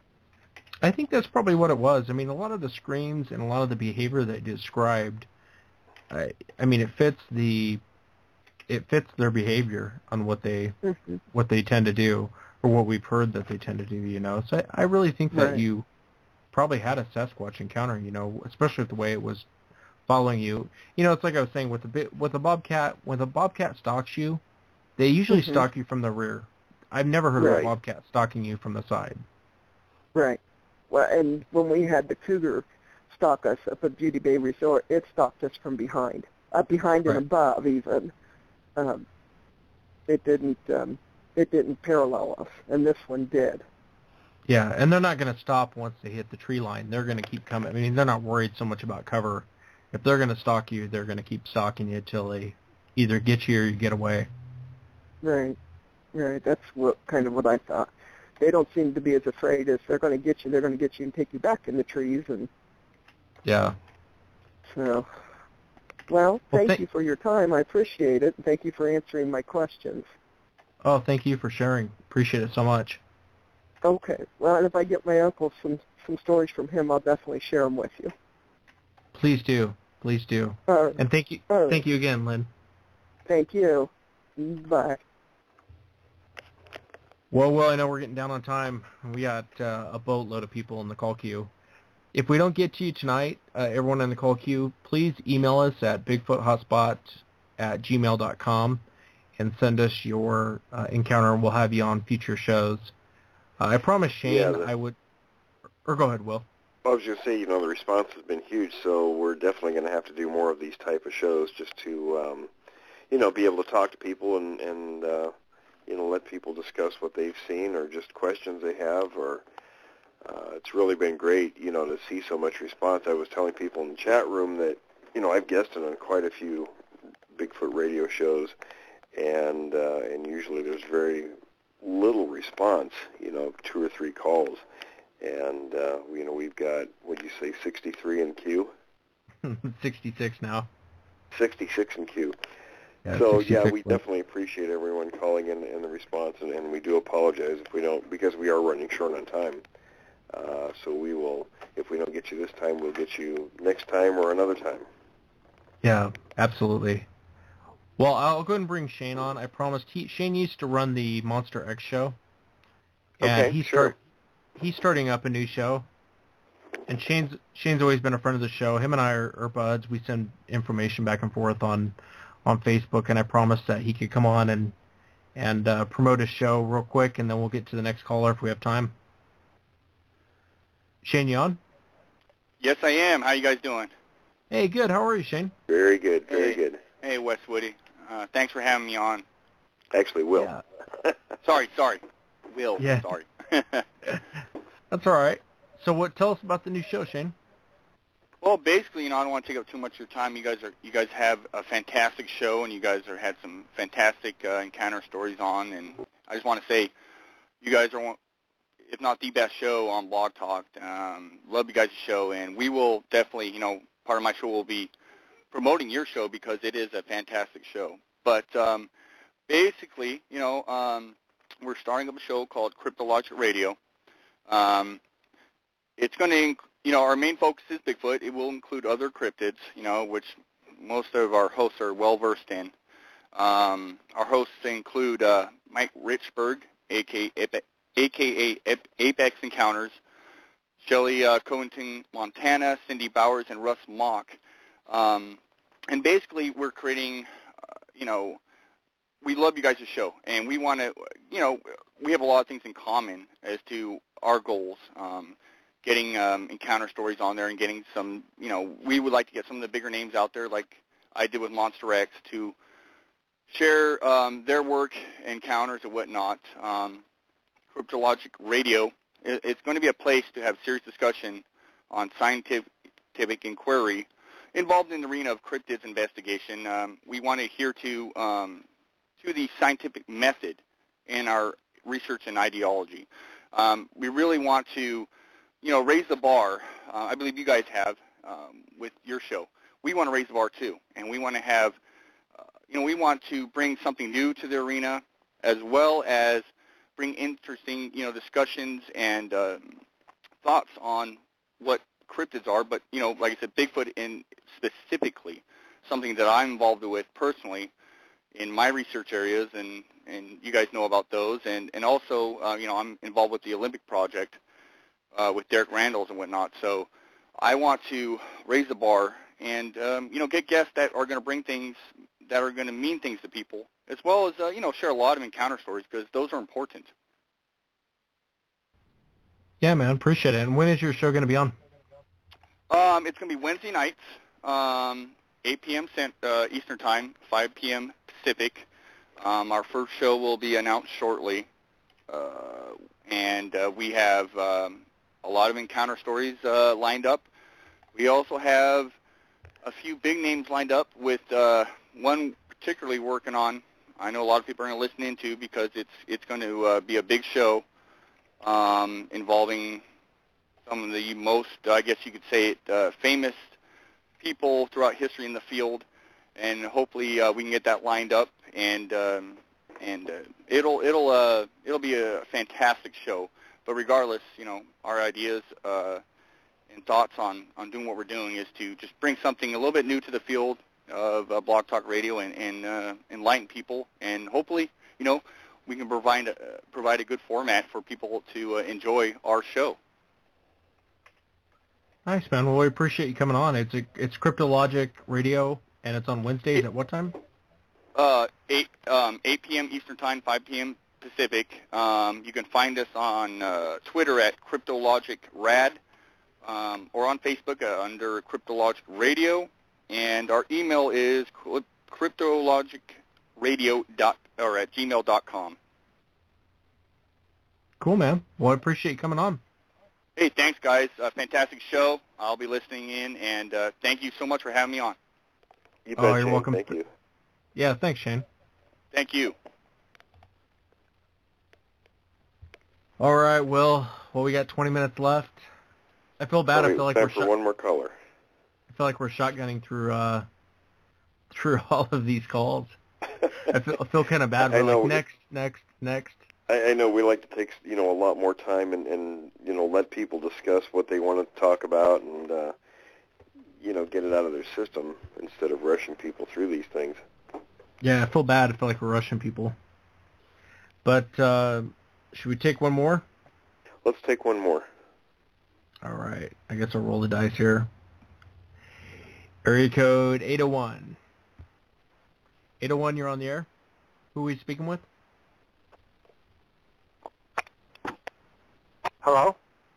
I think that's probably what it was. I mean, a lot of the screams and a lot of the behavior that you described, I, I mean, it fits the, it fits their behavior on what they, Mm-hmm. what they tend to do, or what we've heard that they tend to do. You know, so I, I really think that Right. you probably had a Sasquatch encounter. You know, especially with the way it was following you. You know, it's like I was saying with the bit with the bobcat. When the bobcat stalks you, they usually Mhm. stalk you from the rear. I've never heard of Right. a bobcat stalking you from the side. Right. Well, and when we had the cougar stalk us up at Beauty Bay Resort, it stalked us from behind, up behind and Right. above even. Um, it didn't. Um, it didn't parallel us, and this one did. Yeah, and they're not going to stop once they hit the tree line. They're going to keep coming. I mean, they're not worried so much about cover. If they're going to stalk you, they're going to keep stalking you until they either get you or you get away. Right. Right. That's what kind of what I thought. They don't seem to be as afraid as they're going to get you. They're going to get you and take you back in the trees, and Yeah. so. Well, Well, thank thank- you for your time. I appreciate it. And thank you for answering my questions. Oh, thank you for sharing. Appreciate it so much. Okay. Well, and if I get my uncle some some stories from him, I'll definitely share them with you. Please do. Please do. All right. And thank you. All right. Thank you again, Lynn. Thank you. Bye. Well, well, I know we're getting down on time. We got uh, a boatload of people in the call queue. If we don't get to you tonight, uh, everyone in the call queue, please email us at bigfoothotspot at gmail dot com and send us your uh, encounter, and we'll have you on future shows. Uh, I promised Shane Yeah, the- I would... Or go ahead, Will. I was just saying, you know, the response has been huge, so we're definitely going to have to do more of these type of shows just to, um, you know, be able to talk to people and, and uh, you know, let people discuss what they've seen or just questions they have. Or uh, it's really been great, you know, to see so much response. I was telling people in the chat room that, you know, I've guested on quite a few Bigfoot radio shows, and uh, and usually there's very little response, you know, two or three calls. And, uh, you know, we've got, what do you say, sixty-three in queue? sixty-six now. sixty-six in queue. Yeah, so, yeah, sixty-six we was- definitely appreciate everyone calling in and the response, and, and we do apologize if we don't, because we are running short on time. Uh, so we will, if we don't get you this time, we'll get you next time or another time. Yeah, absolutely. Well, I'll go ahead and bring Shane on. I promised. He, Shane used to run the Monster X show. And Okay, he's sure. Start, he's starting up a new show. And Shane's Shane's always been a friend of the show. Him and I are, are buds. We send information back and forth on on Facebook, and I promised that he could come on and and uh, promote his show real quick, and then we'll get to the next caller if we have time. Shane, you on? Yes, I am. How you guys doing? Hey, good. How are you, Shane? Very good, very hey, good. Hey, Wes Woody. Uh, thanks for having me on. Actually, Will. Yeah. sorry, sorry. Will, yeah. sorry. That's all right. So what? Tell us about the new show, Shane. Well, basically, you know, I don't want to take up too much of your time. You guys are, you guys have a fantastic show, and you guys are had some fantastic uh, encounter stories on. And I just want to say, you guys are, one, if not the best show on Blog Talk. Um, love you guys' show, and we will definitely, you know, part of my show will be promoting your show because it is a fantastic show. But um, basically, you know, um, we're starting up a show called Cryptologic Radio. Um, it's going to, you know, our main focus is Bigfoot. It will include other cryptids, you know, which most of our hosts are well-versed in. Um, our hosts include uh, Mike Richburg, a k a. Apex Encounters, Shelley uh, Covington, Montana, Cindy Bowers, and Russ Mock. Um, and basically, we're creating, uh, you know, we love you guys' show, and we want to, you know, we have a lot of things in common as to our goals, um, getting um, encounter stories on there and getting some, you know, we would like to get some of the bigger names out there like I did with Monster X to share um, their work, encounters, and whatnot. Um, Cryptologic Radio, it's going to be a place to have serious discussion on scientific inquiry involved in the arena of cryptids investigation. Um, we want to adhere to um, to the scientific method in our research and ideology. Um, we really want to, you know, raise the bar. Uh, I believe you guys have um, with your show. We want to raise the bar too, and we want to have, uh, you know, we want to bring something new to the arena, as well as bring interesting, you know, discussions and uh, thoughts on what cryptids are. But, you know, like I said, Bigfoot in specifically, something that I'm involved with personally in my research areas, and, and you guys know about those. And, and also, uh, you know, I'm involved with the Olympic Project uh, with Derek Randalls and whatnot. So I want to raise the bar and, um, you know, get guests that are going to bring things that are going to mean things to people, as well as, uh, you know, share a lot of encounter stories, because those are important. Yeah, man, appreciate it. And when is your show going to be on? Um, it's going to be Wednesday nights, um, eight p.m. Cent- uh, Eastern Time, five p.m. Pacific. Um, our first show will be announced shortly, uh, and uh, we have um, a lot of encounter stories uh, lined up. We also have a few big names lined up, with uh, one particularly working on. I know a lot of people are going to listen into, because it's it's going to uh, be a big show um, involving some of the most, I guess you could say it, uh, famous people throughout history in the field, and hopefully uh, we can get that lined up, and um, and uh, it'll it'll uh, it'll be a fantastic show. But regardless, you know, our ideas uh, and thoughts on, on doing what we're doing is to just bring something a little bit new to the field of uh, Blog Talk Radio, and, and uh, enlighten people, and hopefully, you know, we can provide a, provide a good format for people to uh, enjoy our show. Nice, man. Well, we appreciate you coming on. It's a, it's Cryptologic Radio, and it's on Wednesdays at what time? Uh, eight um, eight p.m. Eastern Time, five p.m. Pacific. Um, you can find us on uh, Twitter at CryptologicRad, um, or on Facebook uh, under Cryptologic Radio, and our email is cryptologicradio dot or at gmail dot com. Cool, man. Well, I appreciate you coming on. Hey, thanks, guys. Uh, fantastic show. I'll be listening in, and uh, thank you so much for having me on. You bet, oh, you're Shane. welcome. Thank you. Yeah, thanks, Shane. Thank you. All right, Will. Well, we got twenty minutes left. I feel bad. Sorry, I feel like time we're for shot- one more caller. I feel like we're shotgunning through uh, through all of these calls. I feel, I feel kind of bad. We're I know. like, next, next, next. I, I know we like to take, you know, a lot more time and, and, you know, let people discuss what they want to talk about, and, uh, you know, get it out of their system instead of rushing people through these things. Yeah, I feel bad. I feel like we're rushing people. But uh, should we take one more? Let's take one more. All right. I guess I'll roll the dice here. Area code eight oh one. eight oh one, you're on the air. Who are we speaking with? Hello?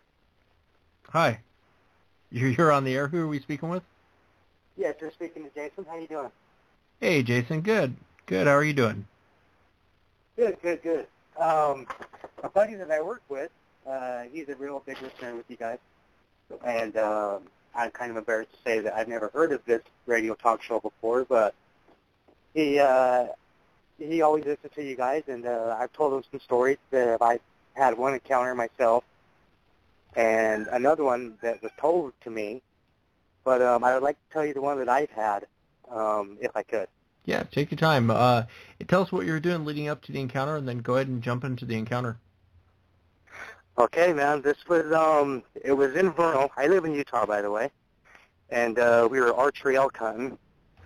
Hi. You're, you're on the air. Who are we speaking with? Yes, you're speaking to Jason. How you doing? Hey, Jason. Good. Good. How are you doing? Good, good, good. Um, a buddy that I work with, uh, he's a real big listener with you guys. And um, I'm kind of embarrassed to say that I've never heard of this radio talk show before, but he uh, he always listens to you guys, and uh, I've told him some stories that I had one encounter myself and another one that was told to me. But um, I would like to tell you the one that I've had, um, if I could. Yeah, take your time. Uh, tell us what you were doing leading up to the encounter, and then go ahead and jump into the encounter. Okay, man. This was um, it was in Vernal. I live in Utah, by the way, and uh, we were archery elk hunting,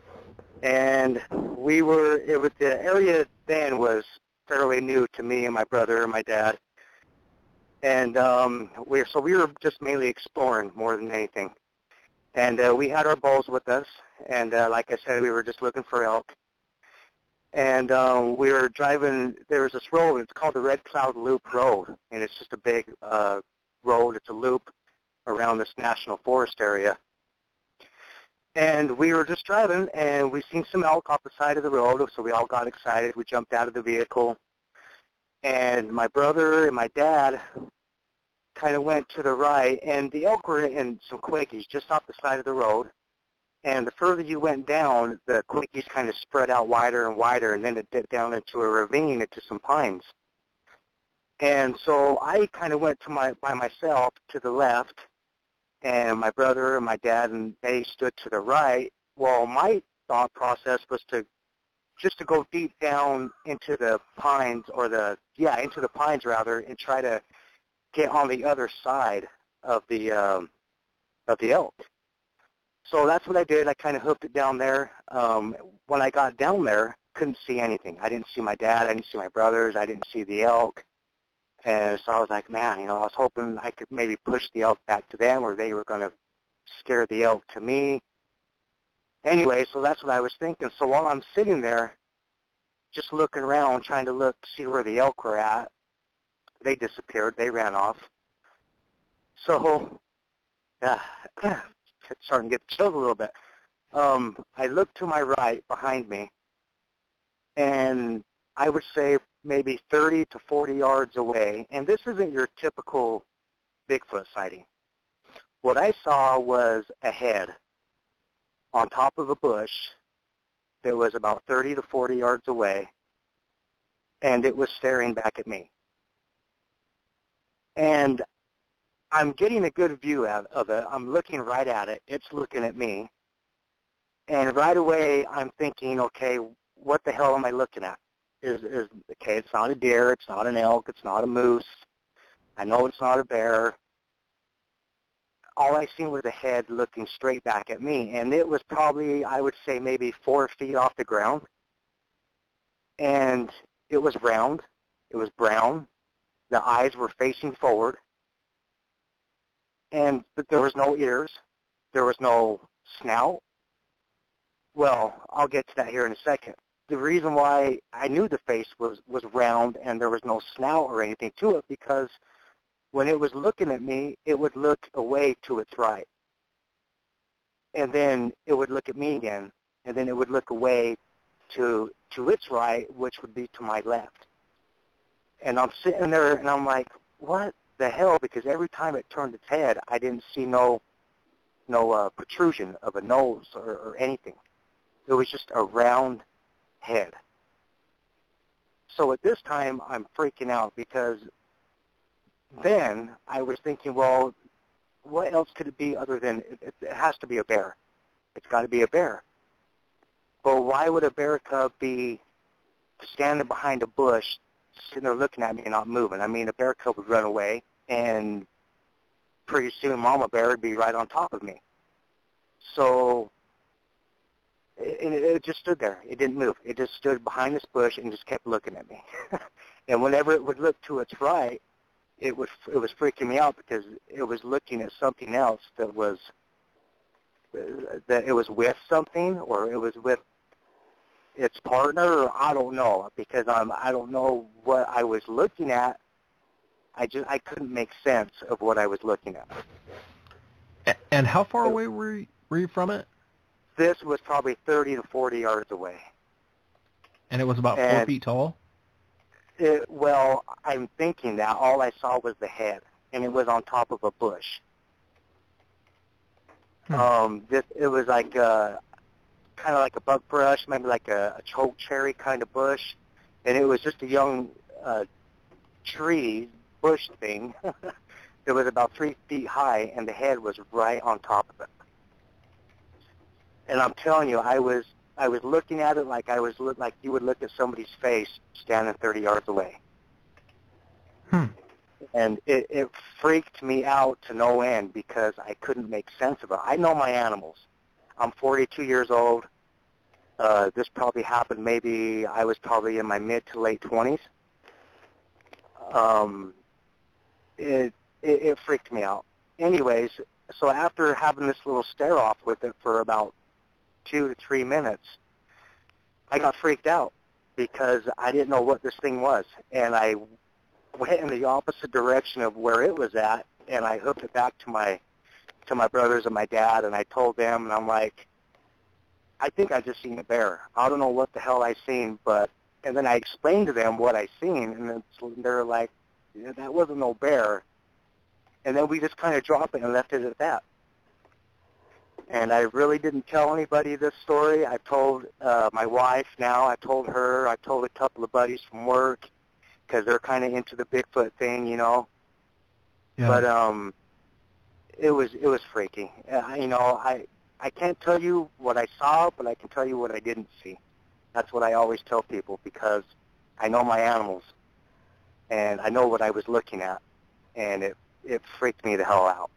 and we were. It was the area then was fairly new to me and my brother and my dad, and um, we so we were just mainly exploring more than anything. And uh, we had our bows with us, and uh, like I said, we were just looking for elk. And um, we were driving, there was this road, it's called the Red Cloud Loop Road, and it's just a big uh, road, it's a loop around this national forest area. And we were just driving, and we seen some elk off the side of the road, so we all got excited. We jumped out of the vehicle, and my brother and my dad kind of went to the right, and the elk were in some quickies just off the side of the road. And the further you went down, the quickies kind of spread out wider and wider, and then it dipped down into a ravine into some pines. And so I kind of went to my by myself to the left, and my brother and my dad and they stood to the right. Well, my thought process was to just to go deep down into the pines, or the yeah, into the pines rather, and try to get on the other side of the um, of the elk. So that's what I did. I kind of hooked it down there. Um, when I got down there, couldn't see anything. I didn't see my dad. I didn't see my brothers. I didn't see the elk. And so I was like, man, you know, I was hoping I could maybe push the elk back to them, or they were going to scare the elk to me. Anyway, so that's what I was thinking. So while I'm sitting there, just looking around, trying to look, see where the elk were at, they disappeared. They ran off. So, uh, starting to get chilled a little bit. Um, I looked to my right behind me, and I would say maybe thirty to forty yards away, and this isn't your typical Bigfoot sighting. What I saw was a head on top of a bush that was about thirty to forty yards away, and it was staring back at me. And I'm getting a good view of it. I'm looking right at it. It's looking at me. And right away, I'm thinking, okay, what the hell am I looking at? Is, is okay, it's not a deer. It's not an elk. It's not a moose. I know it's not a bear. All I seen was a head looking straight back at me. And it was probably, I would say, maybe four feet off the ground. And it was round. It was brown. The eyes were facing forward. And but there was no ears. There was no snout. Well, I'll get to that here in a second. The reason why I knew the face was, was round and there was no snout or anything to it, because when it was looking at me, it would look away to its right. And then it would look at me again, and then it would look away to to its right, which would be to my left. And I'm sitting there, and I'm like, what the hell? Because every time it turned its head, I didn't see no no uh, protrusion of a nose or, or anything. It was just a round head. So at this time, I'm freaking out, because then I was thinking, well, what else could it be other than, it, it has to be a bear. It's got to be a bear. But why would a bear cub be standing behind a bush, sitting there looking at me and not moving? I mean, a bear cub would run away, and pretty soon Mama Bear would be right on top of me. So and it, it just stood there. It didn't move. It just stood behind this bush and just kept looking at me. And whenever it would look to its right, it would it was freaking me out because it was looking at something else that was that it was with something, or it was with its partner, or I don't know, because I'm I don't know what I was looking at. I just I couldn't make sense of what I was looking at. And how far away were you, were you from it? This was probably thirty to forty yards away. And it was about and four feet tall? It, well, I'm thinking that all I saw was the head, and it was on top of a bush. Hmm. Um, this it was like a, kind of like a buck brush, maybe like a, a choke cherry kind of bush, and it was just a young uh, tree bush thing that was about three feet high, and the head was right on top of it. And I'm telling you, I was I was looking at it like I was look like you would look at somebody's face standing thirty yards away. Hmm. And it, it freaked me out to no end because I couldn't make sense of it. I know my animals. I'm forty-two years old. Uh, this probably happened maybe I was probably in my mid to late twenties. Um, it, it it freaked me out. Anyways, so after having this little stare off with it for about two to three minutes, I got freaked out because I didn't know what this thing was, and I went in the opposite direction of where it was at, and I hooked it back to my to my brothers and my dad, and I told them, and I'm like, I think I just seen a bear. I don't know what the hell I seen, but and then I explained to them what I seen, and then they're like, yeah, that wasn't no bear, and then we just kind of dropped it and left it at that. And I really didn't tell anybody this story. I told uh, my wife now. I told her. I told a couple of buddies from work because they're kind of into the Bigfoot thing, you know. Yeah. But um, it was it was freaky. Uh, you know, I I can't tell you what I saw, but I can tell you what I didn't see. That's what I always tell people because I know my animals, and I know what I was looking at, and it it freaked me the hell out.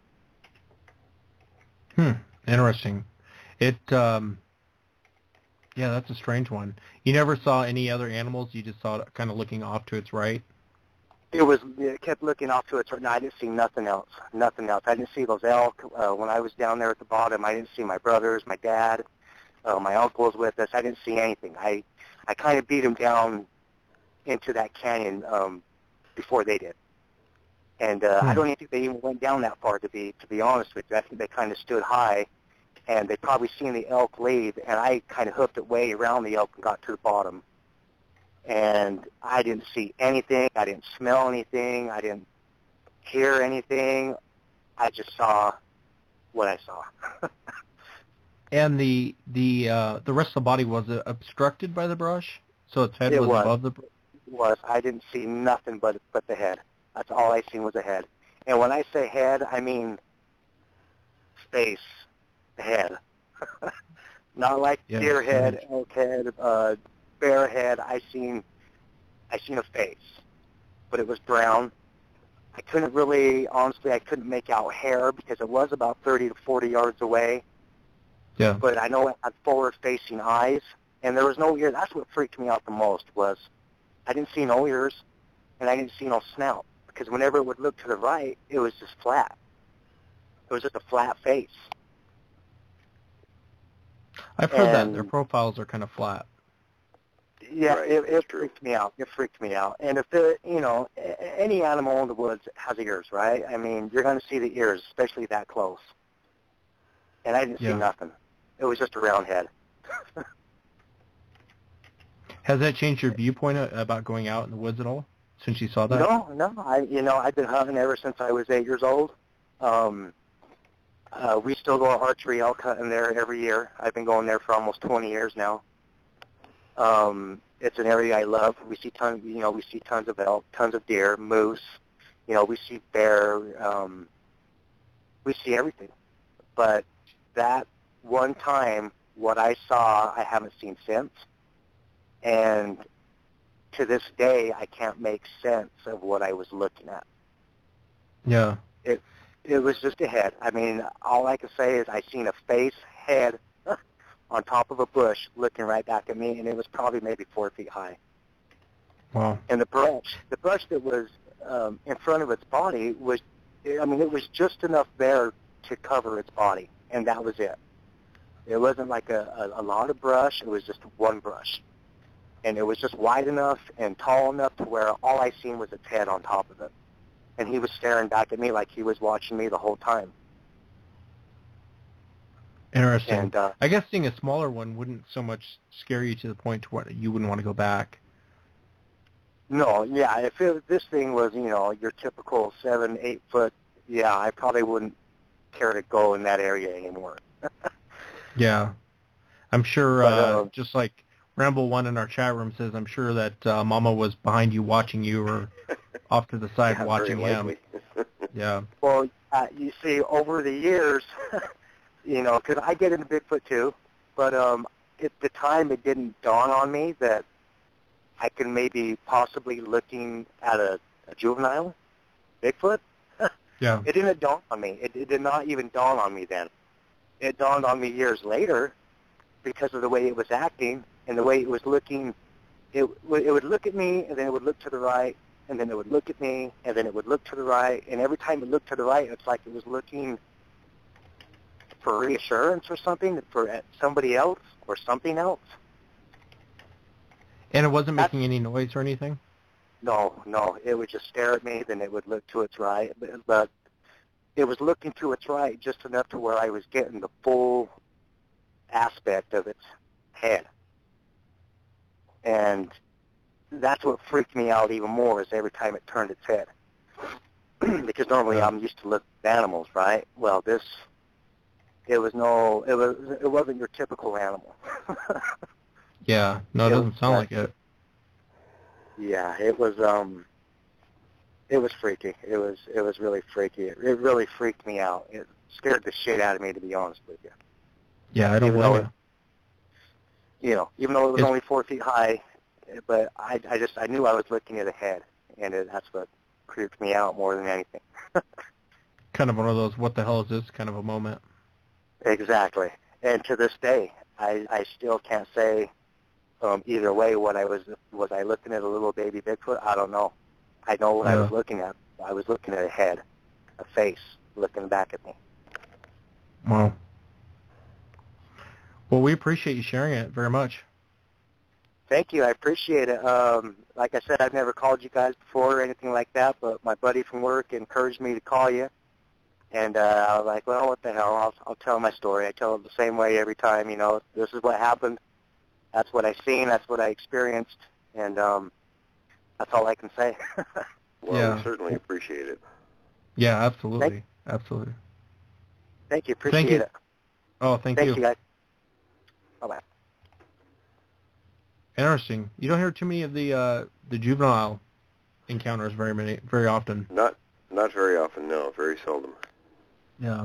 Hmm. Interesting. It, um, yeah, that's a strange one. You never saw any other animals? You just saw it kind of looking off to its right? It was, it kept looking off to its right. No, I didn't see nothing else. Nothing else. I didn't see those elk. Uh, when I was down there at the bottom, I didn't see my brothers, my dad, uh, my uncle was with us. I didn't see anything. I, I kind of beat them down into that canyon um, before they did. And uh, hmm. I don't even think they even went down that far, to be to be honest with you. I think they kind of stood high, and they probably seen the elk leave, and I kind of hooked it way around the elk and got to the bottom. And I didn't see anything. I didn't smell anything. I didn't hear anything. I just saw what I saw. And the the uh, the rest of the body, was it obstructed by the brush? So its head it was, was above the brush? It was. I didn't see nothing but but the head. That's all I seen was a head. And when I say head, I mean face, head. Not like yeah, deer head, elk head, uh, bear head. I seen, I seen a face, but it was brown. I couldn't really, honestly, I couldn't make out hair because it was about thirty to forty yards away. Yeah. But I know it had forward-facing eyes, and there was no ear. That's what freaked me out the most was I didn't see no ears, and I didn't see no snout. Because whenever it would look to the right, it was just flat. It was just a flat face. I've heard and, that. Their profiles are kind of flat. Yeah, right, it, it freaked me out. It freaked me out. And if there, you know, any animal in the woods has ears, right? I mean, you're going to see the ears, especially that close. And I didn't yeah. see nothing. It was just a round head. Has that changed your viewpoint about going out in the woods at all? Since you saw that? No, no. I, you know, I've been hunting ever since I was eight years old. Um, uh, we still go archery elk hunting there every year. I've been going there for almost twenty years now. Um, it's an area I love. We see tons, you know, we see tons of elk, tons of deer, moose. You know, we see bear. Um, we see everything. But that one time, what I saw, I haven't seen since. And to this day, I can't make sense of what I was looking at. Yeah. It it was just a head. I mean, all I can say is I seen a face, head on top of a bush looking right back at me, and it was probably maybe four feet high. Wow. And the brush, the brush that was um, in front of its body was, I mean, it was just enough there to cover its body, and that was it. It wasn't like a, a, a lot of brush. It was just one brush. And it was just wide enough and tall enough to where all I seen was its head on top of it. And he was staring back at me like he was watching me the whole time. Interesting. And, uh, I guess seeing a smaller one wouldn't so much scare you to the point to where you wouldn't want to go back. No, yeah, if it, this thing was, you know, your typical seven, eight foot, yeah, I probably wouldn't care to go in that area anymore. Yeah. I'm sure, But, uh, uh, just like Ramble One in our chat room says, I'm sure that uh, Mama was behind you watching you or off to the side Yeah, watching very him. likely. Yeah. Well, uh, you see, over the years, you know, because I get into Bigfoot too, but um, at the time it didn't dawn on me that I can maybe possibly looking at a, a juvenile Bigfoot. Yeah. It didn't dawn on me. It, it did not even dawn on me then. It dawned on me years later because of the way it was acting and the way it was looking. It, it would look at me, and then it would look to the right, and then it would look at me, and then it would look to the right, and every time it looked to the right, it's like it was looking for reassurance or something, for somebody else or something else. And it wasn't making any noise or anything? No, no, it would just stare at me, then it would look to its right, but, but it was looking to its right just enough to where I was getting the full aspect of its head. And that's what freaked me out even more is every time it turned its head. Because normally Yeah. I'm used to looking at animals, right? Well, this, it was no, it was, it wasn't your typical animal. Yeah. No, it It doesn't was, sound uh, like it. Yeah, it was, um, it was freaky. It was, it was really freaky. It, it really freaked me out. It scared the shit out of me, to be honest with you. Yeah, I don't Even blame though you. it, you know, even though it was It's- only four feet high, but I, I just, I knew I was looking at a head, and it, that's what creeped me out more than anything. Kind of one of those, what the hell is this kind of a moment. Exactly. And to this day, I, I still can't say um, either way what I was, was I looking at a little baby Bigfoot? I don't know. I know what I Yeah. was looking at. I was looking at a head, a face, looking back at me. Wow. Well, we appreciate you sharing it very much. Thank you. I appreciate it. Um, like I said, I've never called you guys before or anything like that, but my buddy from work encouraged me to call you. And uh, I was like, well, what the hell? I'll, I'll tell my story. I tell it the same way every time. You know, this is what happened. That's what I seen. That's what I experienced. And um, that's all I can say. Well, Yeah. we certainly appreciate it. Yeah, absolutely. Thank- Absolutely. Thank you. Appreciate you. it. Oh, thank, Thank you. you, guys. Bye-bye. Interesting. You don't hear too many of the uh, the juvenile encounters very many, very often. Not not very often, no. Very seldom. Yeah.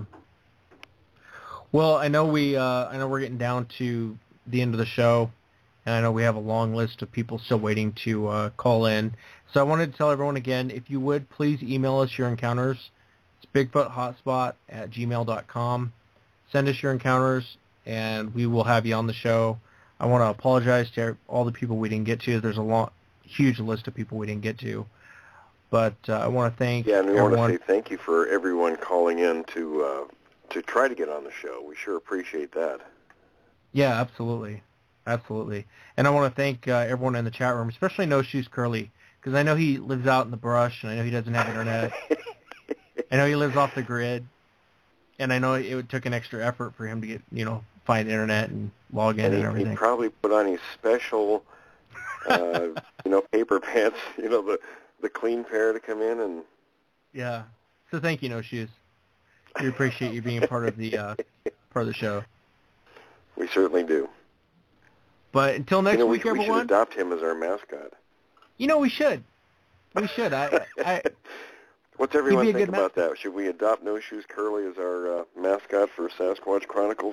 Well, I know we uh, I know we're getting down to the end of the show, and I know we have a long list of people still waiting to uh, call in. So I wanted to tell everyone again, if you would, please email us your encounters. It's bigfoothotspot at gmail dot com. Send us your encounters, and we will have you on the show. I want to apologize to all the people we didn't get to. There's a long, huge list of people we didn't get to. But uh, I want to thank Yeah, and we everyone. want to say thank you for everyone calling in to uh, to try to get on the show. We sure appreciate that. Yeah, absolutely. Absolutely. And I want to thank uh, everyone in the chat room, especially No Shoes Curly, because I know he lives out in the brush, and I know he doesn't have internet. I know he lives off the grid, and I know it took an extra effort for him to get, you know, find internet and log in And and, he, everything. he probably put on his special, uh, you know, paper pants, you know, the the clean pair to come in and. Yeah. So thank you, No Shoes. We appreciate you being part of the uh, part of the show. We certainly do. But until next you know, week, we, we everyone. should adopt him as our mascot. You know, we should. We should. I. I What's everyone He'd be a think good about that? Should we adopt No Shoes Curly as our uh, mascot for Sasquatch Chronicles?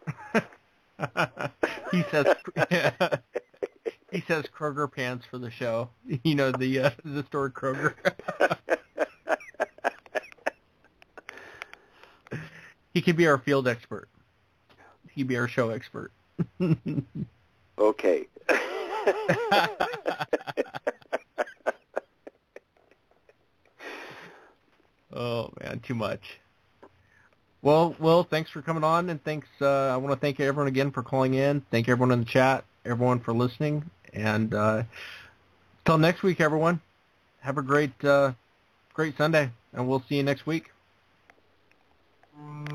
he says. He says Kroger pants for the show. You know, the uh, the store Kroger. He could be our field expert. He could be our show expert. Okay. Oh man, too much. Well, Will, thanks for coming on, and thanks. Uh, I want to thank everyone again for calling in. Thank everyone in the chat, everyone for listening, and uh, till next week, everyone. Have a great, uh, great Sunday, and we'll see you next week.